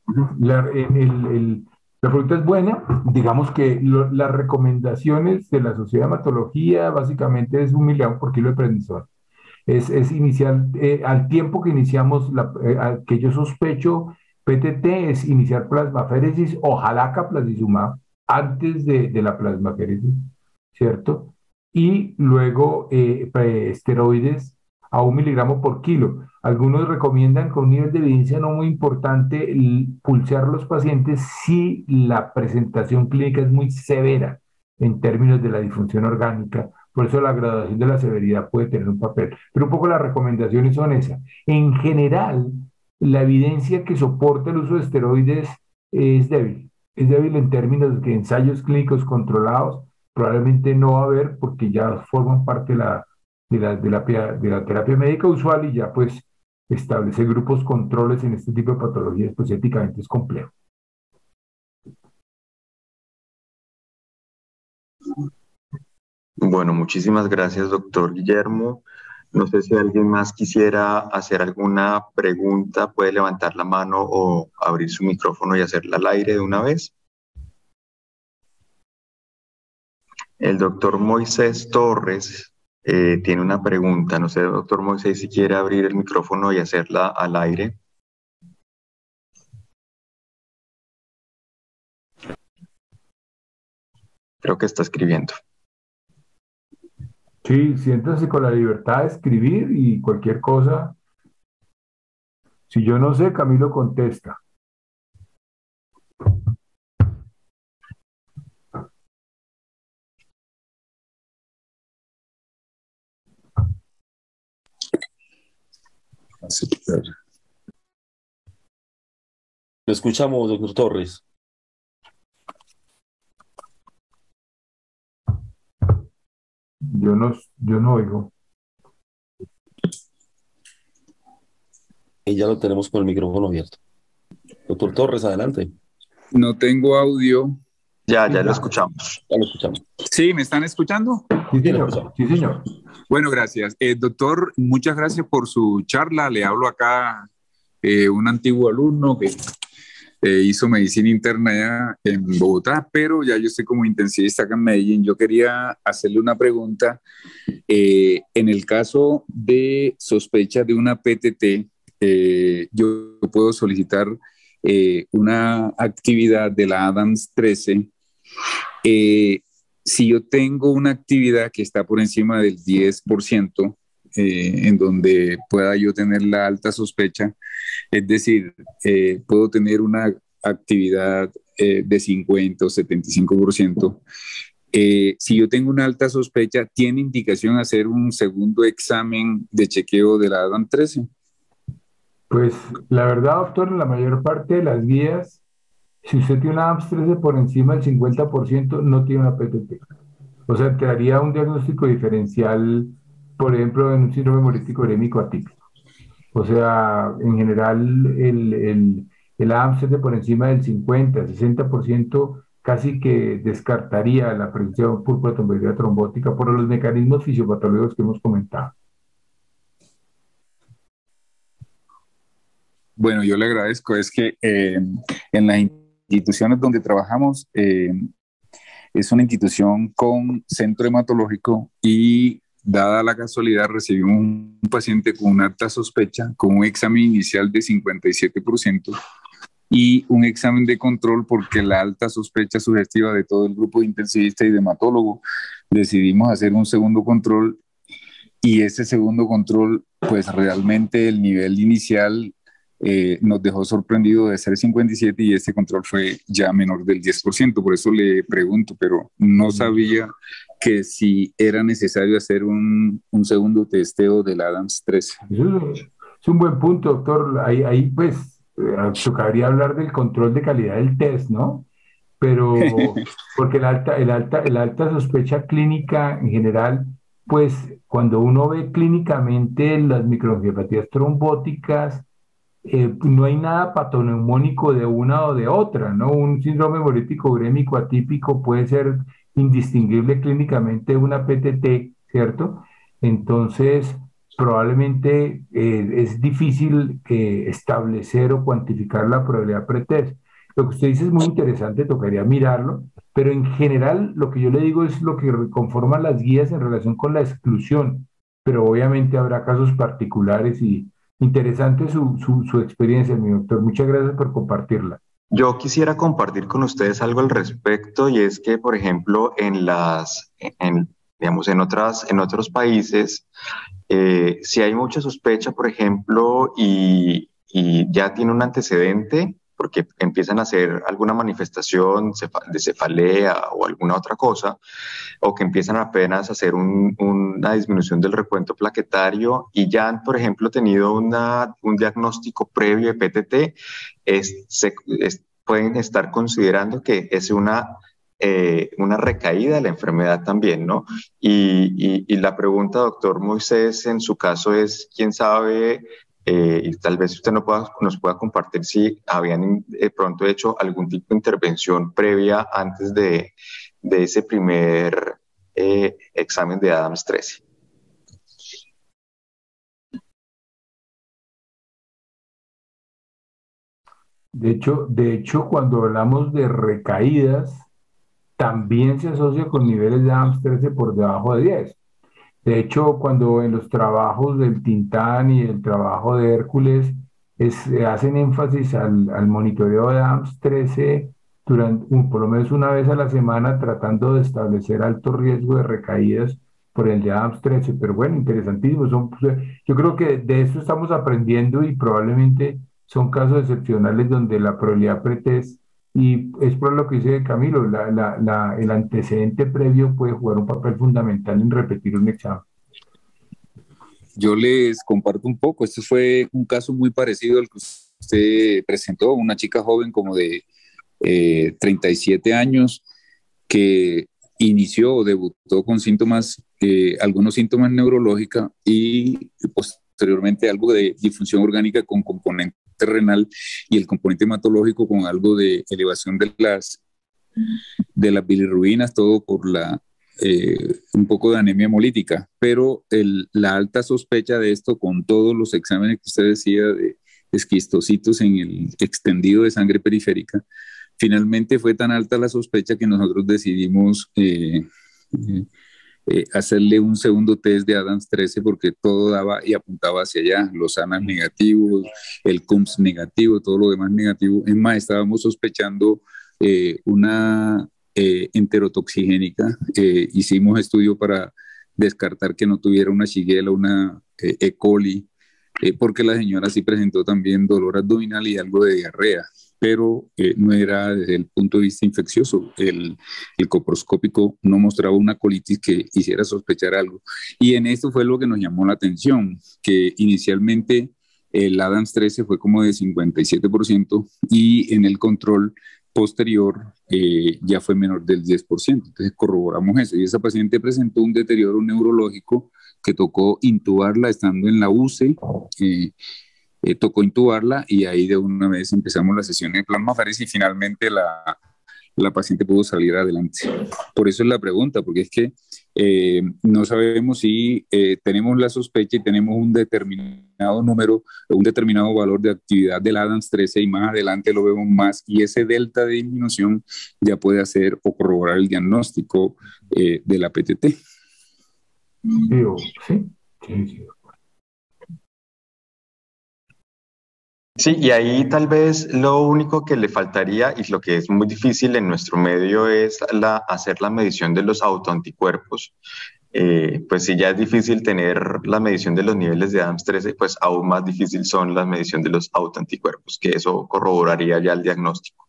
la pregunta es buena. Digamos que las recomendaciones de la Sociedad de Hematología básicamente es 1 miligramo por kilo de prednisona. Es iniciar, al tiempo que iniciamos, que yo sospecho PTT, es iniciar plasmaféresis o jalacaplasizumab antes de la plasmaféresis, ¿cierto? Y luego esteroides a 1 miligramo por kilo. Algunos recomiendan con un nivel de evidencia no muy importante pulsear a los pacientes si la presentación clínica es muy severa en términos de la disfunción orgánica. Por eso la graduación de la severidad puede tener un papel. Pero un poco las recomendaciones son esas. En general, la evidencia que soporta el uso de esteroides es débil. Es débil en términos de que ensayos clínicos controlados probablemente no va a haber porque ya forman parte de la terapia médica usual y ya pues establecer grupos controles en este tipo de patologías pues éticamente es complejo. Bueno, muchísimas gracias, doctor Guillermo. No sé si alguien más quisiera hacer alguna pregunta, puede levantar la mano o abrir su micrófono y hacerla al aire de una vez. El doctor Moisés Torres tiene una pregunta. No sé, doctor Moisés, si quiere abrir el micrófono y hacerla al aire. Creo que está escribiendo. Sí, siéntanse con la libertad de escribir y cualquier cosa. Si yo no sé, Camilo contesta. Aceptar. Lo escuchamos, doctor Torres. Yo no oigo. Y ya lo tenemos con el micrófono abierto. Doctor Torres, adelante. No tengo audio. Ya lo escuchamos. Ya lo escuchamos. ¿Sí? ¿Me están escuchando? Sí, señor. Sí, señor. Bueno, gracias. Doctor, muchas gracias por su charla. Le hablo acá un antiguo alumno que hizo medicina interna allá en Bogotá, pero ya yo estoy como intensivista acá en Medellín. Yo quería hacerle una pregunta. En el caso de sospecha de una PTT, yo puedo solicitar una actividad de la Adams 13. Si yo tengo una actividad que está por encima del 10%, en donde pueda yo tener la alta sospecha, es decir, puedo tener una actividad de 50 o 75%. Si yo tengo una alta sospecha, ¿tiene indicación hacer un segundo examen de chequeo de la ADAM 13? Pues la verdad, doctor, la mayor parte de las guías, si usted tiene una AMS 13 por encima del 50%, no tiene una PTT. O sea, te daría un diagnóstico diferencial, por ejemplo, en un síndrome hemolítico urémico atípico. O sea, en general, el AMS 13 por encima del 50, 60%, casi que descartaría la presencia de púrpura trombótica trombótica por los mecanismos fisiopatológicos que hemos comentado. Bueno, yo le agradezco. Es que en las instituciones donde trabajamos es una institución con centro hematológico y dada la casualidad recibimos un paciente con una alta sospecha, con un examen inicial de 57% y un examen de control porque la alta sospecha sugestiva de todo el grupo de intensivistas y de hematólogo, decidimos hacer un segundo control y ese segundo control, pues realmente el nivel inicial nos dejó sorprendido de ser 57 y este control fue ya menor del 10%. Por eso le pregunto, pero no sabía que si era necesario hacer un segundo testeo del Adams 13. Es un buen punto, doctor. Ahí pues tocaría hablar del control de calidad del test, ¿no? Pero porque la alta sospecha clínica en general, pues cuando uno ve clínicamente las microangiopatías trombóticas, no hay nada patoneumónico de una o de otra, ¿no? Un síndrome hemolítico urémico atípico puede ser indistinguible clínicamente de una PTT, ¿cierto? Entonces, probablemente es difícil establecer o cuantificar la probabilidad pretest. Lo que usted dice es muy interesante, tocaría mirarlo, pero en general lo que yo le digo es lo que conforma las guías en relación con la exclusión, pero obviamente habrá casos particulares y interesante su experiencia, mi doctor. Muchas gracias por compartirla. Yo quisiera compartir con ustedes algo al respecto y es que, por ejemplo, digamos, en otros países, si hay mucha sospecha, por ejemplo, y ya tiene un antecedente, porque empiezan a hacer alguna manifestación de cefalea o alguna otra cosa, o que empiezan apenas a hacer una disminución del recuento plaquetario y ya han, por ejemplo, tenido un diagnóstico previo de PTT, pueden estar considerando que es una recaída de la enfermedad también, ¿no? Y la pregunta, doctor Moisés, en su caso es, ¿quién sabe? Y tal vez usted nos pueda compartir si habían pronto hecho algún tipo de intervención previa antes de ese primer examen de Adams 13. De hecho, cuando hablamos de recaídas, también se asocia con niveles de Adams 13 por debajo de 10. De hecho, cuando en los trabajos del Tintán y el trabajo de Hércules hacen énfasis al monitoreo de AMS 13 por lo menos una vez a la semana, tratando de establecer alto riesgo de recaídas por el de AMS 13. Pero bueno, interesantísimo. Yo creo que de esto estamos aprendiendo y probablemente son casos excepcionales donde la probabilidad pretest, y es por lo que dice Camilo, el antecedente previo puede jugar un papel fundamental en repetir un examen. yo les comparto un poco. Este fue un caso muy parecido al que usted presentó, una chica joven como de 37 años que inició o debutó con síntomas, algunos síntomas neurológicos y posteriormente algo de disfunción orgánica con componente renal y el componente hematológico con algo de elevación de las bilirrubinas, todo por un poco de anemia hemolítica. Pero la alta sospecha de esto, con todos los exámenes que usted decía de esquistocitos en el extendido de sangre periférica, finalmente fue tan alta la sospecha que nosotros decidimos hacerle un segundo test de Adams 13 porque todo daba y apuntaba hacia allá, los ANAS negativos, el CUMS negativo, todo lo demás negativo. Es más, estábamos sospechando una enterotoxigénica. Hicimos estudio para descartar que no tuviera una Shigella, una E. coli, porque la señora sí presentó también dolor abdominal y algo de diarrea, pero no era desde el punto de vista infeccioso. El coproscópico no mostraba una colitis que hiciera sospechar algo. Y en esto fue lo que nos llamó la atención, que inicialmente el Adams 13 fue como de 57% y en el control posterior ya fue menor del 10%. Entonces corroboramos eso. Y esa paciente presentó un deterioro neurológico que tocó intubarla estando en la UCI. Tocó intubarla y ahí de una vez empezamos la sesión de plasmaféresis y finalmente la paciente pudo salir adelante. Por eso es la pregunta, porque es que no sabemos si tenemos la sospecha y tenemos un determinado número, un determinado valor de actividad del Adams 13 y más adelante lo vemos más y ese delta de disminución ya puede hacer o corroborar el diagnóstico de la PTT. Sí, sí, sí. Sí, y ahí tal vez lo único que le faltaría y lo que es muy difícil en nuestro medio es hacer la medición de los autoanticuerpos. Pues si ya es difícil tener la medición de los niveles de Adams 13, pues aún más difícil son la medición de los autoanticuerpos, que eso corroboraría ya el diagnóstico.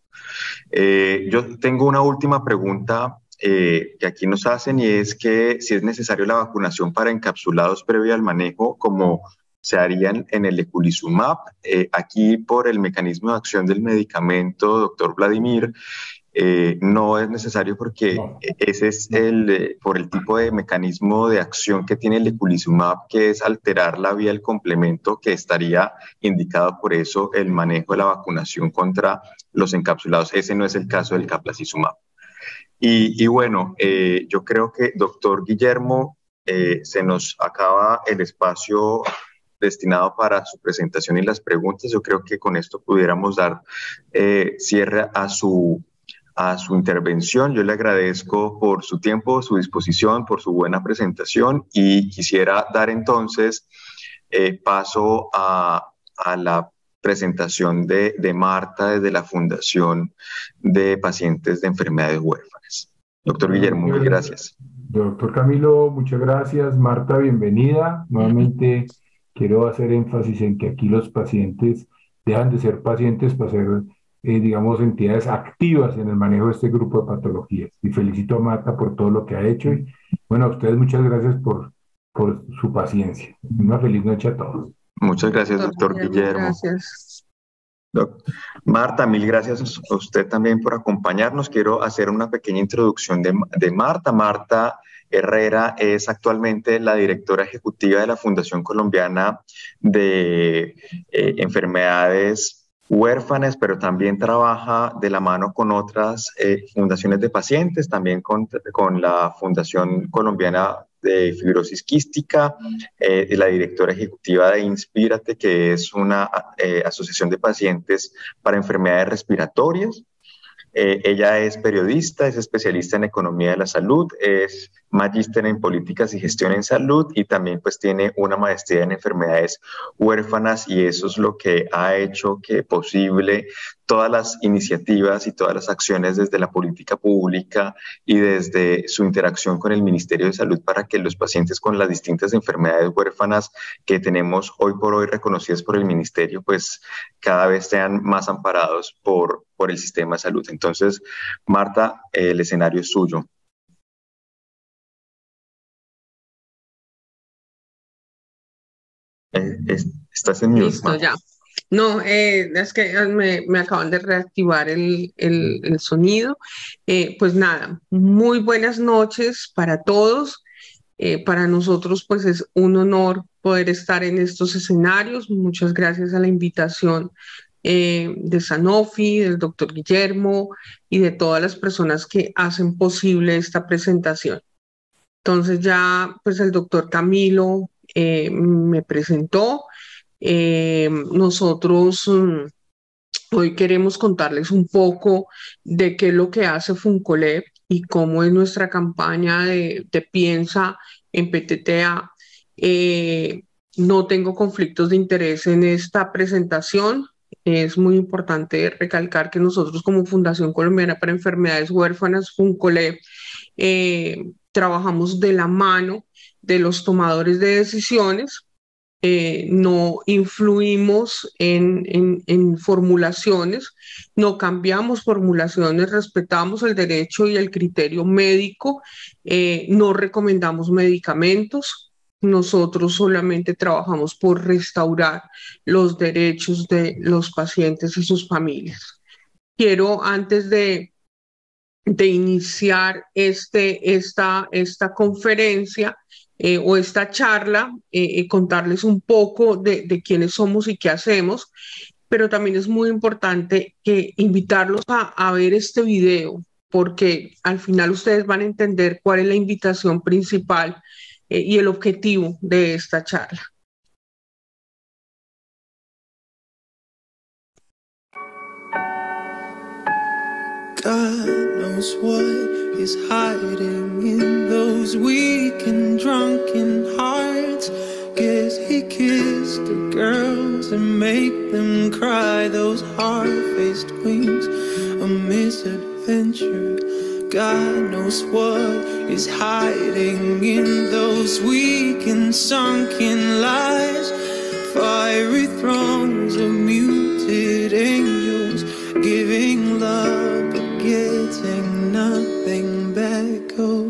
Yo tengo una última pregunta que aquí nos hacen y es que si es necesario la vacunación para encapsulados previo al manejo, como se harían en el eculizumab. Aquí por el mecanismo de acción del medicamento, doctor Vladimir, no es necesario porque ese es por el tipo de mecanismo de acción que tiene el eculizumab, que es alterar la vía del complemento, que estaría indicado por eso el manejo de la vacunación contra los encapsulados. Ese no es el caso del caplacizumab. Y bueno, yo creo que, doctor Guillermo, se nos acaba el espacio destinado para su presentación y las preguntas. Yo creo que con esto pudiéramos dar cierre a su intervención. Yo le agradezco por su tiempo, su disposición, por su buena presentación y quisiera dar entonces paso a la presentación de Marta desde la Fundación de Pacientes de Enfermedades Huérfanas. Doctor Guillermo, muchas gracias. Doctor Camilo, muchas gracias. Marta, bienvenida. Nuevamente quiero hacer énfasis en que aquí los pacientes dejan de ser pacientes para ser, digamos, entidades activas en el manejo de este grupo de patologías. Y felicito a Marta por todo lo que ha hecho. Y bueno, a ustedes muchas gracias por su paciencia. Una feliz noche a todos. Muchas gracias, doctor Guillermo. Gracias. Marta, mil gracias a usted también por acompañarnos. Quiero hacer una pequeña introducción de Marta. Marta Herrera es actualmente la directora ejecutiva de la Fundación Colombiana de Enfermedades Huérfanas, pero también trabaja de la mano con otras fundaciones de pacientes, también con la Fundación Colombiana de Fibrosis Quística, la directora ejecutiva de Inspírate, que es una asociación de pacientes para enfermedades respiratorias. Ella es periodista, es especialista en economía de la salud, es magíster en políticas y gestión en salud y también pues tiene una maestría en enfermedades huérfanas y eso es lo que ha hecho que posible todas las iniciativas y todas las acciones desde la política pública y desde su interacción con el Ministerio de Salud para que los pacientes con las distintas enfermedades huérfanas que tenemos hoy por hoy reconocidas por el Ministerio, pues cada vez sean más amparados por el sistema de salud. Entonces, Marta, el escenario es suyo. Estás en mute, Listo, Majo. ya. No, es que me acaban de reactivar el sonido. Pues nada, muy buenas noches para todos. Para nosotros, pues es un honor poder estar en estos escenarios. Muchas gracias a la invitación de Sanofi, del doctor Guillermo y de todas las personas que hacen posible esta presentación. Entonces ya, pues el doctor Camilo me presentó. Nosotros hoy queremos contarles un poco de qué es lo que hace Funcolep y cómo es nuestra campaña de Piensa en PTTA. No tengo conflictos de interés en esta presentación. Es muy importante recalcar que nosotros como Fundación Colombiana para Enfermedades Huérfanas, Funcolep, trabajamos de la mano de los tomadores de decisiones. No influimos en formulaciones, no cambiamos formulaciones, respetamos el derecho y el criterio médico, no recomendamos medicamentos. Nosotros solamente trabajamos por restaurar los derechos de los pacientes y sus familias. Quiero, antes de iniciar esta conferencia o esta charla, contarles un poco de quiénes somos y qué hacemos, pero también es muy importante invitarlos a ver este video, porque al final ustedes van a entender cuál es la invitación principal y el objetivo de esta charla. God knows what is hiding in those weak and drunken hearts. Guess he kissed the girls and made them cry. Those hard-faced queens, a misadventure. God knows what is hiding in those weak and sunken lies. Fiery thrones of muted angels giving love but getting nothing back. Oh,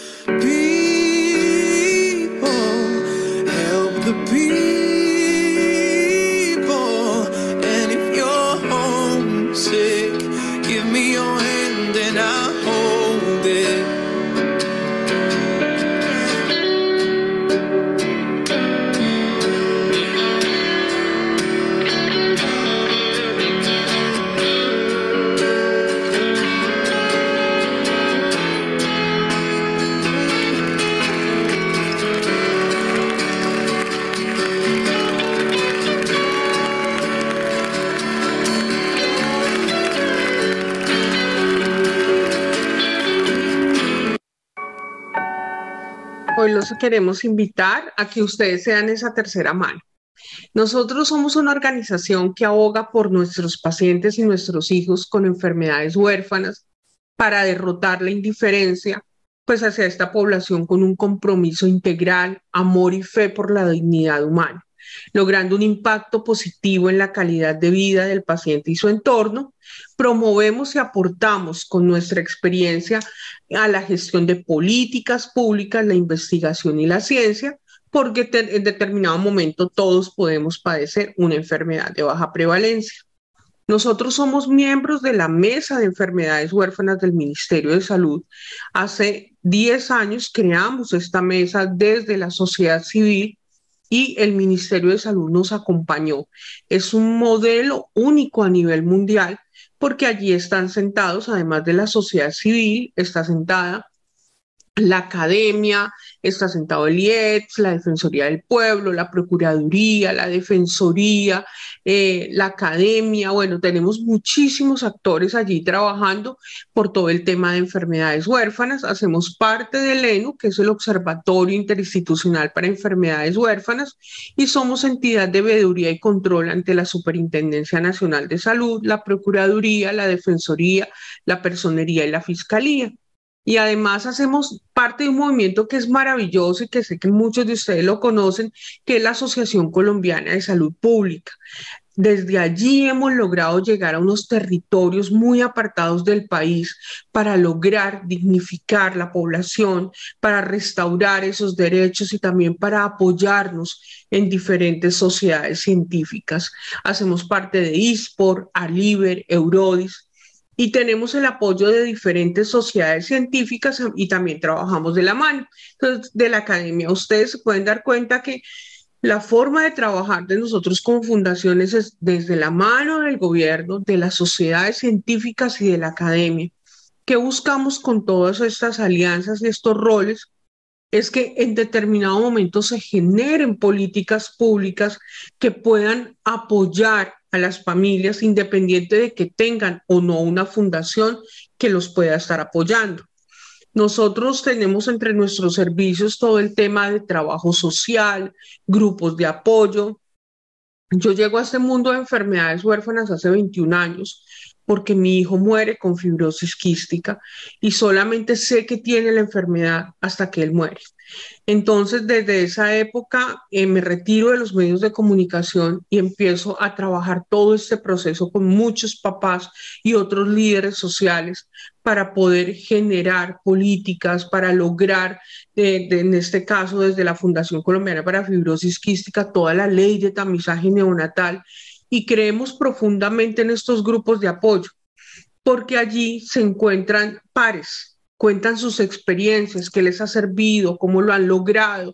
people, help the people. And if you're homesick, give me your hand and I'll hold it. Hoy los queremos invitar a que ustedes sean esa tercera mano. Nosotros somos una organización que aboga por nuestros pacientes y nuestros hijos con enfermedades huérfanas para derrotar la indiferencia, pues hacia esta población con un compromiso integral, amor y fe por la dignidad humana, logrando un impacto positivo en la calidad de vida del paciente y su entorno. Promovemos y aportamos con nuestra experiencia a la gestión de políticas públicas, la investigación y la ciencia, porque en determinado momento todos podemos padecer una enfermedad de baja prevalencia. Nosotros somos miembros de la Mesa de Enfermedades Huérfanas del Ministerio de Salud. Hace 10 años creamos esta mesa desde la sociedad civil y el Ministerio de Salud nos acompañó. Es un modelo único a nivel mundial porque allí están sentados, además de la sociedad civil, está sentada la academia, está sentado el IETS, la Defensoría del Pueblo, la Procuraduría, la Defensoría, la academia. Bueno, tenemos muchísimos actores allí trabajando por todo el tema de enfermedades huérfanas. Hacemos parte del ENU, que es el Observatorio Interinstitucional para Enfermedades Huérfanas, y somos entidad de veeduría y control ante la Superintendencia Nacional de Salud, la Procuraduría, la Defensoría, la Personería y la Fiscalía. Y además hacemos parte de un movimiento que es maravilloso y que sé que muchos de ustedes lo conocen, que es la Asociación Colombiana de Salud Pública. Desde allí hemos logrado llegar a unos territorios muy apartados del país para lograr dignificar la población, para restaurar esos derechos y también para apoyarnos en diferentes sociedades científicas. Hacemos parte de ISPOR, ALIBER, EURODIS, y tenemos el apoyo de diferentes sociedades científicas y también trabajamos de la mano. Entonces, de la academia, ustedes se pueden dar cuenta que la forma de trabajar de nosotros como fundaciones es desde la mano del gobierno, de las sociedades científicas y de la academia. ¿Qué buscamos con todas estas alianzas y estos roles? Es que en determinado momento se generen políticas públicas que puedan apoyar a las familias independiente de que tengan o no una fundación que los pueda estar apoyando. Nosotros tenemos entre nuestros servicios todo el tema de trabajo social, grupos de apoyo. Yo llego a este mundo de enfermedades huérfanas hace 21 años porque mi hijo muere con fibrosis quística y solamente sé que tiene la enfermedad hasta que él muere. Entonces, desde esa época me retiro de los medios de comunicación y empiezo a trabajar todo este proceso con muchos papás y otros líderes sociales para poder generar políticas, para lograr, en este caso, desde la Fundación Colombiana para Fibrosis Quística, toda la ley de tamizaje neonatal. Y creemos profundamente en estos grupos de apoyo, porque allí se encuentran pares, cuentan sus experiencias, qué les ha servido, cómo lo han logrado.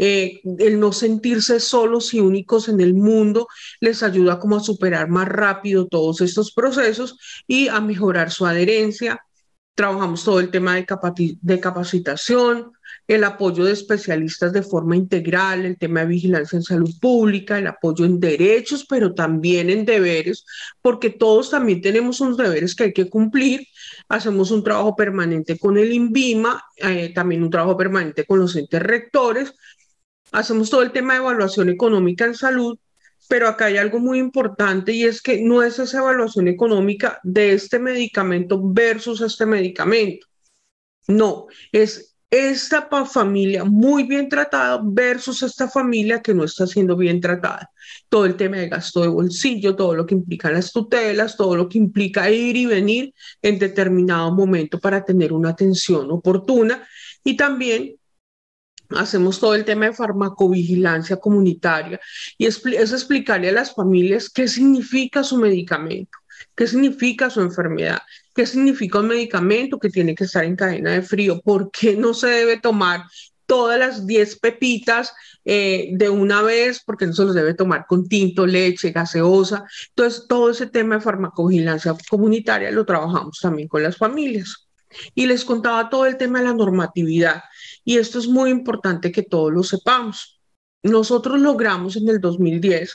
El no sentirse solos y únicos en el mundo les ayuda como a superar más rápido todos estos procesos y a mejorar su adherencia. Trabajamos todo el tema de capacitación, el apoyo de especialistas de forma integral, el tema de vigilancia en salud pública, el apoyo en derechos, pero también en deberes, porque todos también tenemos unos deberes que hay que cumplir. Hacemos un trabajo permanente con el INVIMA, también un trabajo permanente con los entes rectores. Hacemos todo el tema de evaluación económica en salud, pero acá hay algo muy importante y es que no es esa evaluación económica de este medicamento versus este medicamento. No, es esta familia muy bien tratada versus esta familia que no está siendo bien tratada. Todo el tema de gasto de bolsillo, todo lo que implican las tutelas, todo lo que implica ir y venir en determinado momento para tener una atención oportuna. Y también hacemos todo el tema de farmacovigilancia comunitaria y es explicarle a las familias qué significa su medicamento, qué significa su enfermedad, qué significa un medicamento que tiene que estar en cadena de frío, por qué no se debe tomar todas las 10 pepitas de una vez, porque no se los debe tomar con tinto, leche, gaseosa. Entonces, todo ese tema de farmacovigilancia comunitaria lo trabajamos también con las familias. Y les contaba todo el tema de la normatividad. Y esto es muy importante que todos lo sepamos. Nosotros logramos en el 2010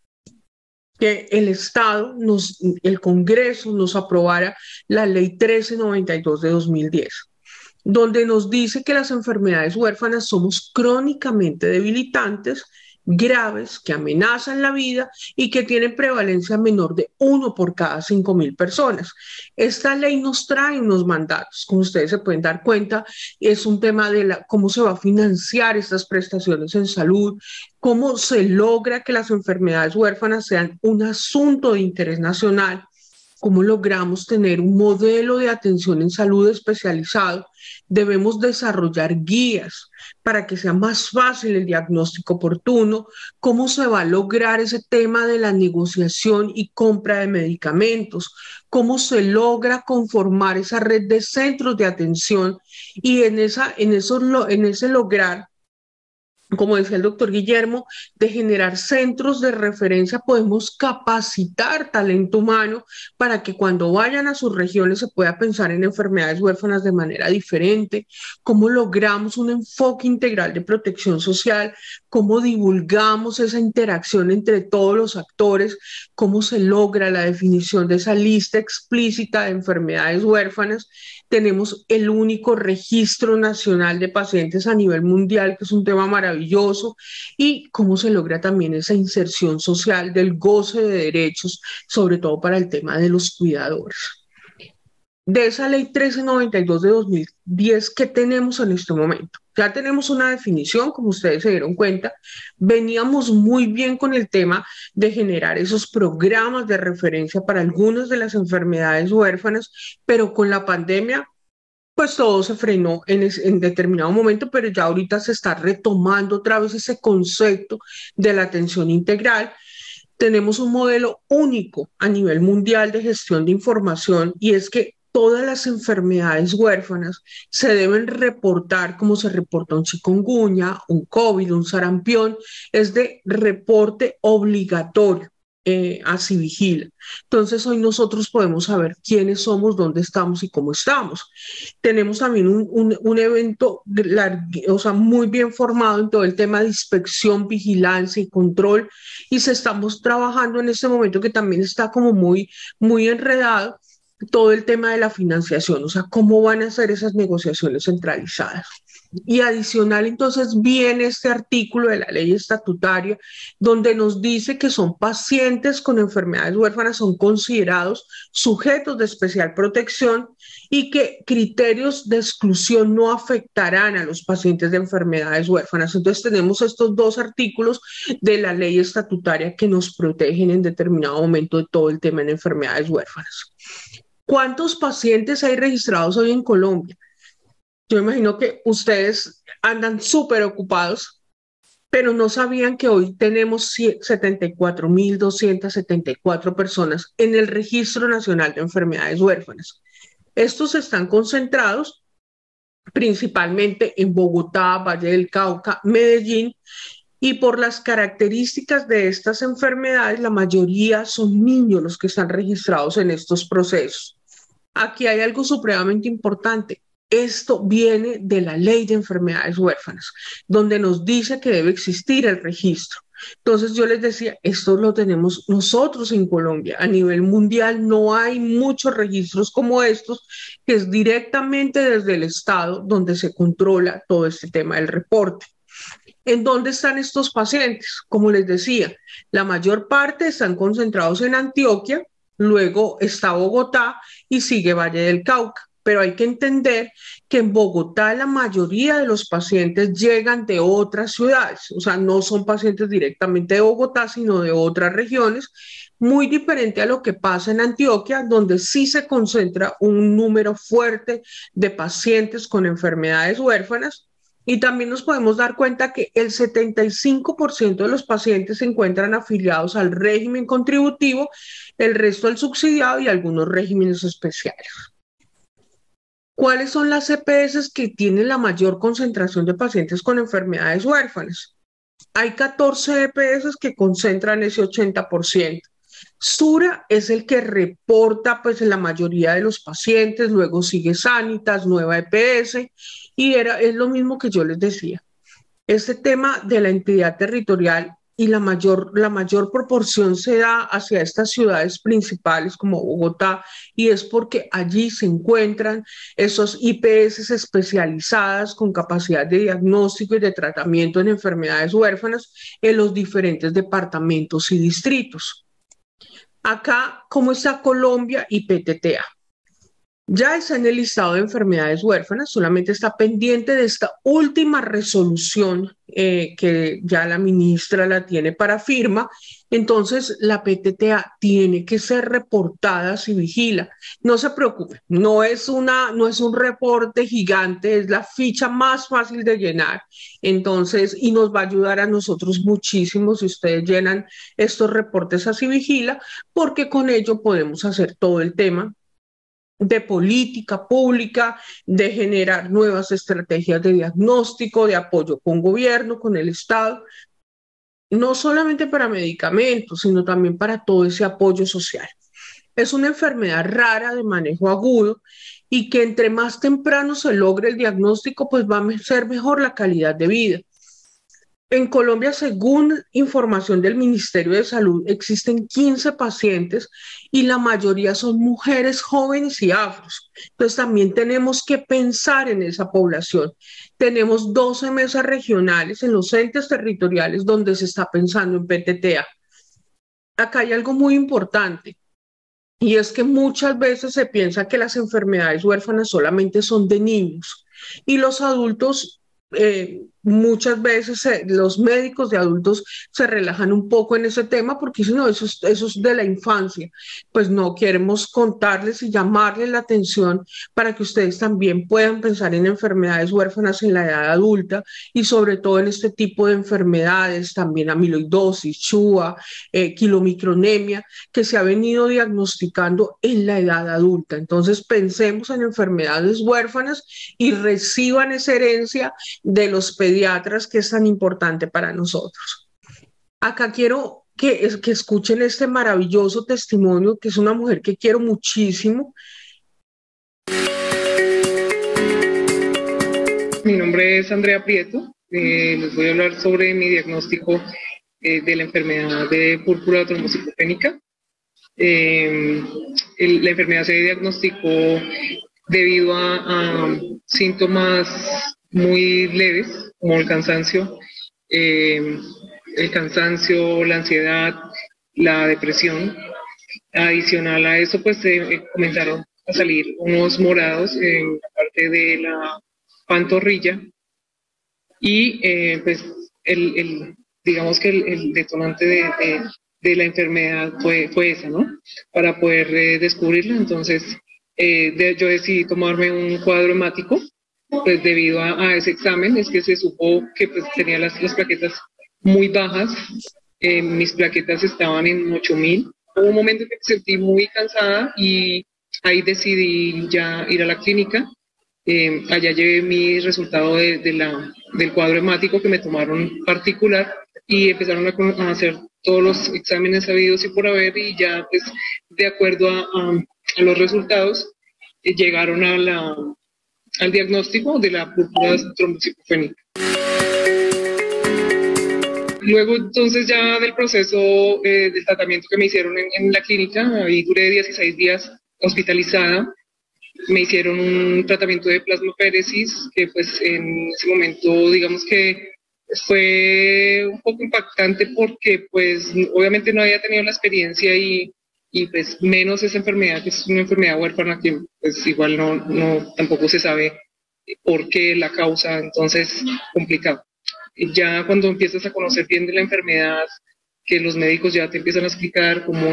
que el Estado, el Congreso nos aprobara la Ley 1392 de 2010, donde nos dice que las enfermedades huérfanas somos crónicamente debilitantes, graves, que amenazan la vida y que tienen prevalencia menor de 1 por cada 5.000 personas. Esta ley nos trae unos mandatos, como ustedes se pueden dar cuenta, es un tema de cómo se va a financiar estas prestaciones en salud, cómo se logra que las enfermedades huérfanas sean un asunto de interés nacional, cómo logramos tener un modelo de atención en salud especializado. Debemos desarrollar guías para que sea más fácil el diagnóstico oportuno, cómo se va a lograr ese tema de la negociación y compra de medicamentos, cómo se logra conformar esa red de centros de atención y en ese lograr, como decía el doctor Guillermo, de generar centros de referencia, podemos capacitar talento humano para que cuando vayan a sus regiones se pueda pensar en enfermedades huérfanas de manera diferente, cómo logramos un enfoque integral de protección social, cómo divulgamos esa interacción entre todos los actores, cómo se logra la definición de esa lista explícita de enfermedades huérfanas. Tenemos el único registro nacional de pacientes a nivel mundial, que es un tema maravilloso, y cómo se logra también esa inserción social del goce de derechos, sobre todo para el tema de los cuidadores. de esa ley 1392 de 2010 que tenemos en este momento. Ya tenemos una definición, como ustedes se dieron cuenta, veníamos muy bien con el tema de generar esos programas de referencia para algunas de las enfermedades huérfanas, pero con la pandemia pues todo se frenó en determinado momento, pero ya ahorita se está retomando otra vez ese concepto de la atención integral. Tenemos un modelo único a nivel mundial de gestión de información y es que todas las enfermedades huérfanas se deben reportar como se reporta un chikungunya, un COVID, un sarampión, es de reporte obligatorio. Así vigila. Entonces hoy nosotros podemos saber quiénes somos, dónde estamos y cómo estamos. Tenemos también un evento o sea, muy bien formado en todo el tema de inspección, vigilancia y control y se estamos trabajando en este momento que también está como muy enredado todo el tema de la financiación, o sea, cómo van a ser esas negociaciones centralizadas. Y adicional, entonces, viene este artículo de la ley estatutaria donde nos dice que son pacientes con enfermedades huérfanas, son considerados sujetos de especial protección y que criterios de exclusión no afectarán a los pacientes de enfermedades huérfanas. Entonces, tenemos estos dos artículos de la ley estatutaria que nos protegen en determinado momento de todo el tema de enfermedades huérfanas. ¿Cuántos pacientes hay registrados hoy en Colombia? Yo imagino que ustedes andan súper ocupados, pero no sabían que hoy tenemos 74.274 personas en el Registro Nacional de Enfermedades Huérfanas. Estos están concentrados principalmente en Bogotá, Valle del Cauca, Medellín, y por las características de estas enfermedades, la mayoría son niños los que están registrados en estos procesos. Aquí hay algo supremamente importante. Esto viene de la Ley de Enfermedades Huérfanas, donde nos dice que debe existir el registro. Entonces yo les decía, esto lo tenemos nosotros en Colombia. A nivel mundial no hay muchos registros como estos, que es directamente desde el Estado donde se controla todo este tema del reporte. ¿En dónde están estos pacientes? Como les decía, la mayor parte están concentrados en Antioquia, luego está Bogotá y sigue Valle del Cauca. Pero hay que entender que en Bogotá la mayoría de los pacientes llegan de otras ciudades, o sea, no son pacientes directamente de Bogotá, sino de otras regiones, muy diferente a lo que pasa en Antioquia, donde sí se concentra un número fuerte de pacientes con enfermedades huérfanas. Y también nos podemos dar cuenta que el 75% de los pacientes se encuentran afiliados al régimen contributivo, el resto al subsidiado y algunos regímenes especiales. ¿Cuáles son las EPS que tienen la mayor concentración de pacientes con enfermedades huérfanas? Hay 14 EPS que concentran ese 80%. Sura es el que reporta pues la mayoría de los pacientes, luego sigue Sanitas, Nueva EPS, y es lo mismo que yo les decía. Este tema de la entidad territorial y la mayor proporción se da hacia estas ciudades principales como Bogotá, y es porque allí se encuentran esos IPS especializadas con capacidad de diagnóstico y de tratamiento en enfermedades huérfanas en los diferentes departamentos y distritos. Acá, ¿cómo está Colombia y PTTA? Ya está en el listado de enfermedades huérfanas, solamente está pendiente de esta última resolución que ya la ministra la tiene para firma. Entonces, la PTTA tiene que ser reportada si vigila. No se preocupe, no es un reporte gigante, es la ficha más fácil de llenar. Entonces, y nos va a ayudar a nosotros muchísimo si ustedes llenan estos reportes así vigila, porque con ello podemos hacer todo el tema de política pública, de generar nuevas estrategias de diagnóstico, de apoyo con gobierno, con el Estado, no solamente para medicamentos, sino también para todo ese apoyo social. Es una enfermedad rara de manejo agudo y que entre más temprano se logre el diagnóstico, pues va a ser mejor la calidad de vida. En Colombia, según información del Ministerio de Salud, existen 15 pacientes y la mayoría son mujeres jóvenes y afros. Entonces también tenemos que pensar en esa población. Tenemos 12 mesas regionales en los entes territoriales donde se está pensando en PTTA. Acá hay algo muy importante. Y es que muchas veces se piensa que las enfermedades huérfanas solamente son de niños y los adultos, muchas veces los médicos de adultos se relajan un poco en ese tema porque dicen, no, eso es de la infancia. Pues no, queremos contarles y llamarles la atención para que ustedes también puedan pensar en enfermedades huérfanas en la edad adulta y sobre todo en este tipo de enfermedades, también amiloidosis, CHUA, quilomicronemia, que se ha venido diagnosticando en la edad adulta. Entonces pensemos en enfermedades huérfanas y reciban esa herencia de los pediatras que es tan importante para nosotros. Acá quiero que escuchen este maravilloso testimonio, que es una mujer que quiero muchísimo. Mi nombre es Andrea Prieto. Les voy a hablar sobre mi diagnóstico de la enfermedad de púrpura trombocitopénica. La enfermedad se diagnosticó debido a síntomas muy leves, como el cansancio, la ansiedad, la depresión. Adicional a eso, pues comenzaron a salir unos morados en la parte de la pantorrilla y pues digamos que el detonante de la enfermedad fue esa, ¿no? Para poder descubrirla, entonces yo decidí tomarme un cuadro hemático, pues debido a ese examen es que se supo que pues tenía las plaquetas muy bajas, mis plaquetas estaban en 8000. Hubo un momento que me sentí muy cansada y ahí decidí ya ir a la clínica. Allá llevé mi resultado del cuadro hemático que me tomaron particular y empezaron a hacer todos los exámenes habidos y por haber, y ya pues de acuerdo a los resultados llegaron al diagnóstico de la púrpura trombocitopénica. Luego entonces ya del proceso del tratamiento que me hicieron en la clínica, ahí duré 16 días hospitalizada. Me hicieron un tratamiento de plasmaféresis que pues en ese momento digamos que fue un poco impactante porque pues obviamente no había tenido la experiencia y pues menos esa enfermedad, que es una enfermedad huérfana que pues igual no tampoco se sabe por qué la causa, entonces complicado. Ya cuando empiezas a conocer bien de la enfermedad, que los médicos ya te empiezan a explicar cómo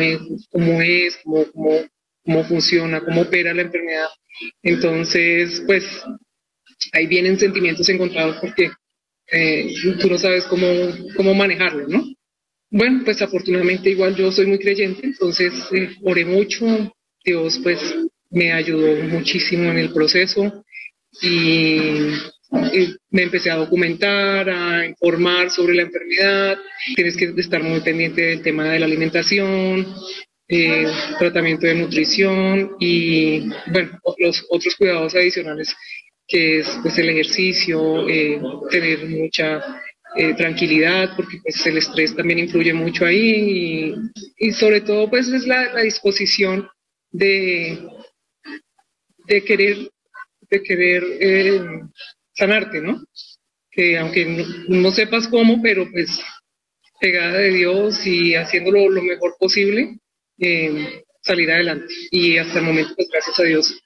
funciona, cómo opera la enfermedad, entonces pues ahí vienen sentimientos encontrados porque tú no sabes cómo manejarlo, ¿no? Bueno, pues afortunadamente igual yo soy muy creyente, entonces oré mucho, Dios pues me ayudó muchísimo en el proceso y me empecé a documentar, a informar sobre la enfermedad. Tienes que estar muy pendiente del tema de la alimentación, tratamiento de nutrición y bueno, los otros cuidados adicionales que es pues el ejercicio, tener mucha tranquilidad, porque pues el estrés también influye mucho ahí y sobre todo pues es la disposición de querer sanarte, ¿no? Que aunque no sepas cómo, pero pues pegada de Dios y haciéndolo lo mejor posible, salir adelante. Y hasta el momento, pues gracias a Dios,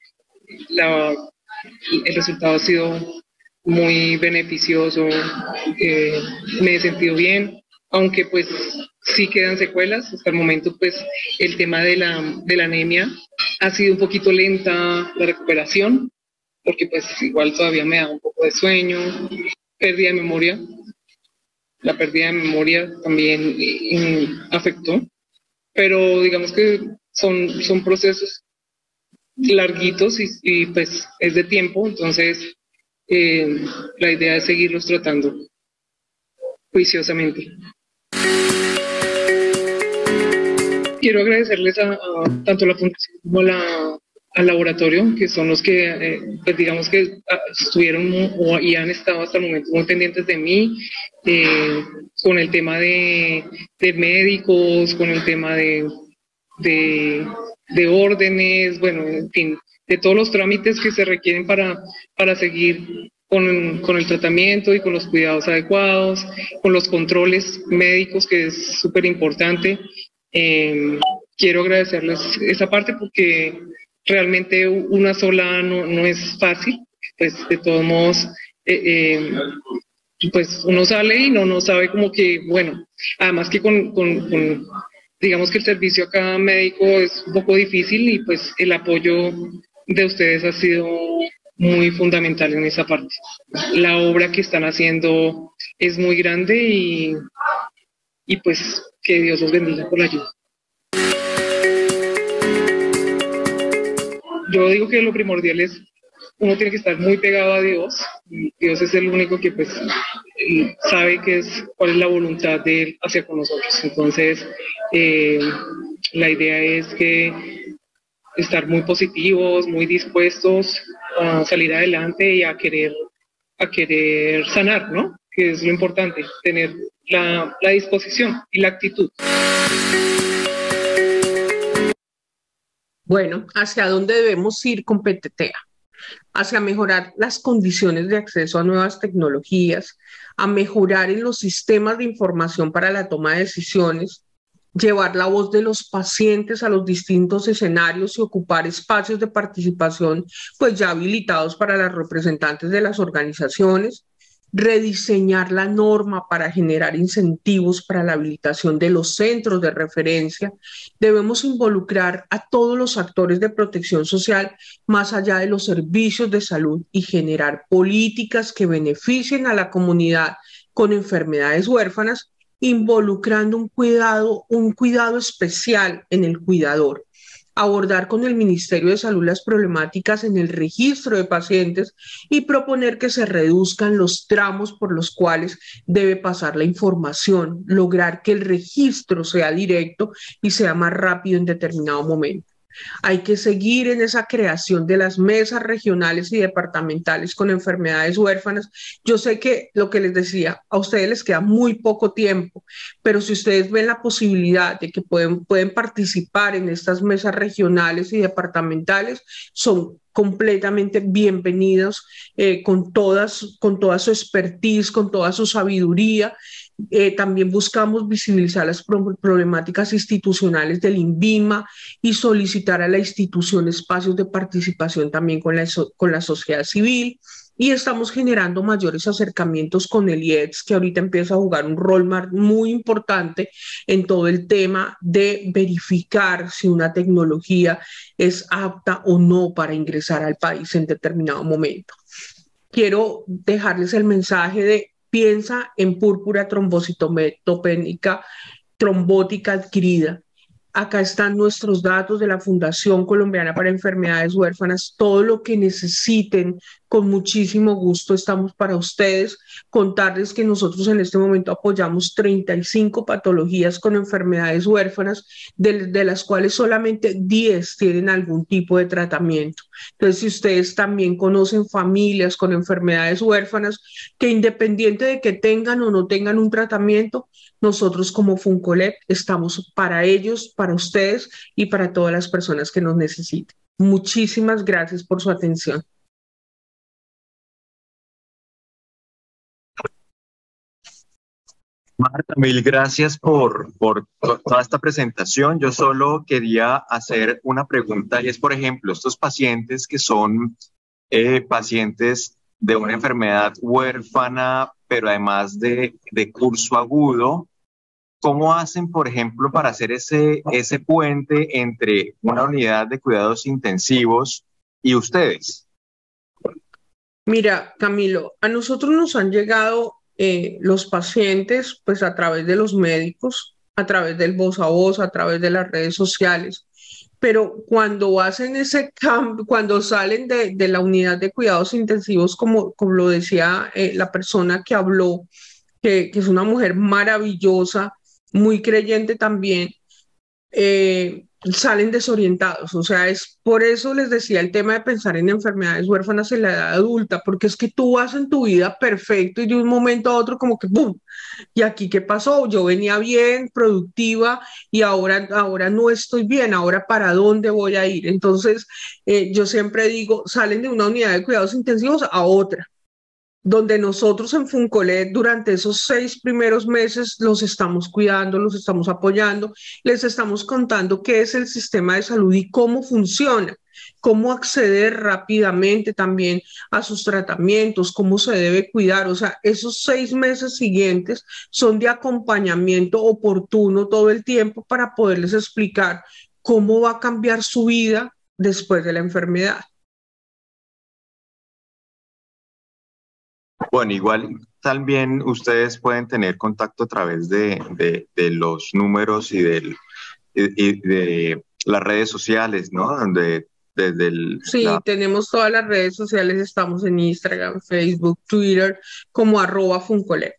el resultado ha sido muy beneficioso, me he sentido bien, aunque pues sí quedan secuelas. Hasta el momento pues el tema de la anemia ha sido un poquito lenta la recuperación, porque pues igual todavía me da un poco de sueño, pérdida de memoria. La pérdida de memoria también afectó, pero digamos que son procesos larguitos y pues es de tiempo, entonces la idea es seguirlos tratando juiciosamente. Quiero agradecerles a tanto la Fundación como al laboratorio, que son los que, pues digamos que estuvieron y han estado hasta el momento muy pendientes de mí, con el tema de médicos, con el tema de órdenes, bueno, en fin, de todos los trámites que se requieren para seguir con el tratamiento y con los cuidados adecuados, con los controles médicos, que es súper importante. quiero agradecerles esa parte porque realmente una sola no es fácil, pues de todos modos, pues uno sale y no sabe como que, bueno, además que digamos que el servicio acá médico es un poco difícil y pues el apoyo de ustedes ha sido muy fundamental en esa parte. La obra que están haciendo es muy grande y pues que Dios los bendiga por la ayuda. Yo digo que lo primordial es, uno tiene que estar muy pegado a Dios. Dios es el único que pues sabe cuál es la voluntad de Él hacia con nosotros. Entonces, la idea es que estar muy positivos, muy dispuestos a salir adelante y a querer sanar, ¿no? Que es lo importante, tener la disposición y la actitud. Bueno, ¿hacia dónde debemos ir con PTTEA? Hacia mejorar las condiciones de acceso a nuevas tecnologías, a mejorar en los sistemas de información para la toma de decisiones, llevar la voz de los pacientes a los distintos escenarios y ocupar espacios de participación pues ya habilitados para los representantes de las organizaciones, rediseñar la norma para generar incentivos para la habilitación de los centros de referencia. Debemos involucrar a todos los actores de protección social más allá de los servicios de salud y generar políticas que beneficien a la comunidad con enfermedades huérfanas, involucrando un cuidado especial en el cuidador. Abordar con el Ministerio de Salud las problemáticas en el registro de pacientes y proponer que se reduzcan los tramos por los cuales debe pasar la información, lograr que el registro sea directo y sea más rápido en determinado momento. Hay que seguir en esa creación de las mesas regionales y departamentales con enfermedades huérfanas. Yo sé que lo que les decía, a ustedes les queda muy poco tiempo, pero si ustedes ven la posibilidad de que pueden participar en estas mesas regionales y departamentales, son completamente bienvenidos con toda su expertise, con toda su sabiduría. También buscamos visibilizar las problemáticas institucionales del INVIMA y solicitar a la institución espacios de participación también con la sociedad civil. Y estamos generando mayores acercamientos con el IEDS, que ahorita empieza a jugar un rol muy importante en todo el tema de verificar si una tecnología es apta o no para ingresar al país en determinado momento. Quiero dejarles el mensaje de piensa en púrpura trombocitopénica trombótica adquirida. Acá están nuestros datos de la Fundación Colombiana para Enfermedades Huérfanas. Todo lo que necesiten, con muchísimo gusto estamos para ustedes. Contarles que nosotros en este momento apoyamos 35 patologías con enfermedades huérfanas, de las cuales solamente 10 tienen algún tipo de tratamiento. Entonces, si ustedes también conocen familias con enfermedades huérfanas, que independiente de que tengan o no tengan un tratamiento, nosotros como Funcolep estamos para ellos, para ustedes y para todas las personas que nos necesiten. Muchísimas gracias por su atención. Marta, mil gracias por toda esta presentación. Yo solo quería hacer una pregunta y es, por ejemplo, estos pacientes que son pacientes de una enfermedad huérfana, pero además de curso agudo, ¿cómo hacen, por ejemplo, para hacer ese puente entre una unidad de cuidados intensivos y ustedes? Mira, Camilo, a nosotros nos han llegado los pacientes pues a través de los médicos, a través del voz a voz, a través de las redes sociales, pero cuando hacen ese cambio, cuando salen de la unidad de cuidados intensivos, como lo decía la persona que habló, que es una mujer maravillosa, muy creyente también, salen desorientados. O sea, es por eso les decía el tema de pensar en enfermedades huérfanas en la edad adulta, porque es que tú vas en tu vida perfecto y de un momento a otro como que ¡pum! ¿Y aquí qué pasó? Yo venía bien, productiva y ahora no estoy bien, ahora ¿para dónde voy a ir? Entonces, yo siempre digo, salen de una unidad de cuidados intensivos a otra. donde nosotros en Funcolet durante esos 6 primeros meses los estamos cuidando, los estamos apoyando, les estamos contando qué es el sistema de salud y cómo funciona, cómo acceder rápidamente también a sus tratamientos, cómo se debe cuidar. O sea, esos 6 meses siguientes son de acompañamiento oportuno todo el tiempo para poderles explicar cómo va a cambiar su vida después de la enfermedad. Bueno, igual también ustedes pueden tener contacto a través de los números y de las redes sociales, ¿no? Donde desde Sí, tenemos todas las redes sociales, estamos en Instagram, Facebook, Twitter, como @Funcolet.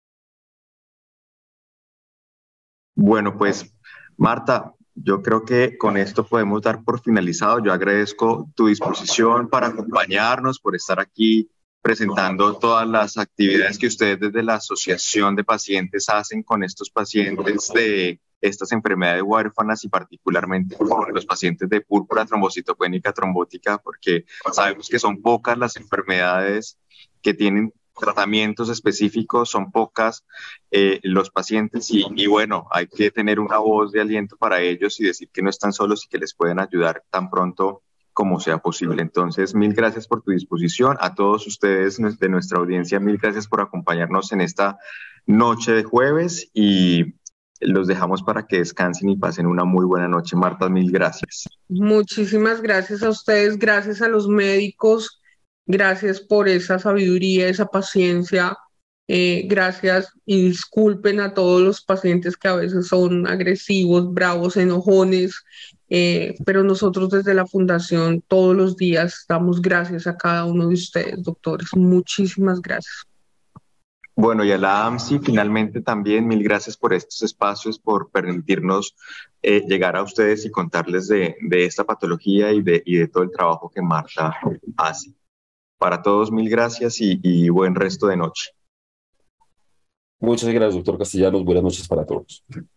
Bueno, pues Marta, yo creo que con esto podemos dar por finalizado. Yo agradezco tu disposición para acompañarnos, por estar aquí presentando todas las actividades que ustedes desde la Asociación de Pacientes hacen con estos pacientes de estas enfermedades huérfanas y particularmente con los pacientes de púrpura trombocitopénica trombótica, porque sabemos que son pocas las enfermedades que tienen tratamientos específicos, son pocas los pacientes y bueno, hay que tener una voz de aliento para ellos y decir que no están solos y que les pueden ayudar tan pronto como sea posible. Entonces, mil gracias por tu disposición. A todos ustedes de nuestra audiencia, mil gracias por acompañarnos en esta noche de jueves y los dejamos para que descansen y pasen una muy buena noche. Marta, mil gracias. Muchísimas gracias a ustedes, gracias a los médicos, gracias por esa sabiduría, esa paciencia. Gracias y disculpen a todos los pacientes que a veces son agresivos, bravos, enojones, pero nosotros desde la fundación todos los días damos gracias a cada uno de ustedes, doctores. Muchísimas gracias. Bueno, y a la AMSI finalmente también mil gracias por estos espacios, por permitirnos llegar a ustedes y contarles de esta patología y de todo el trabajo que Marta hace. Para todos mil gracias y buen resto de noche. Muchas gracias, doctor Castellanos. Buenas noches para todos.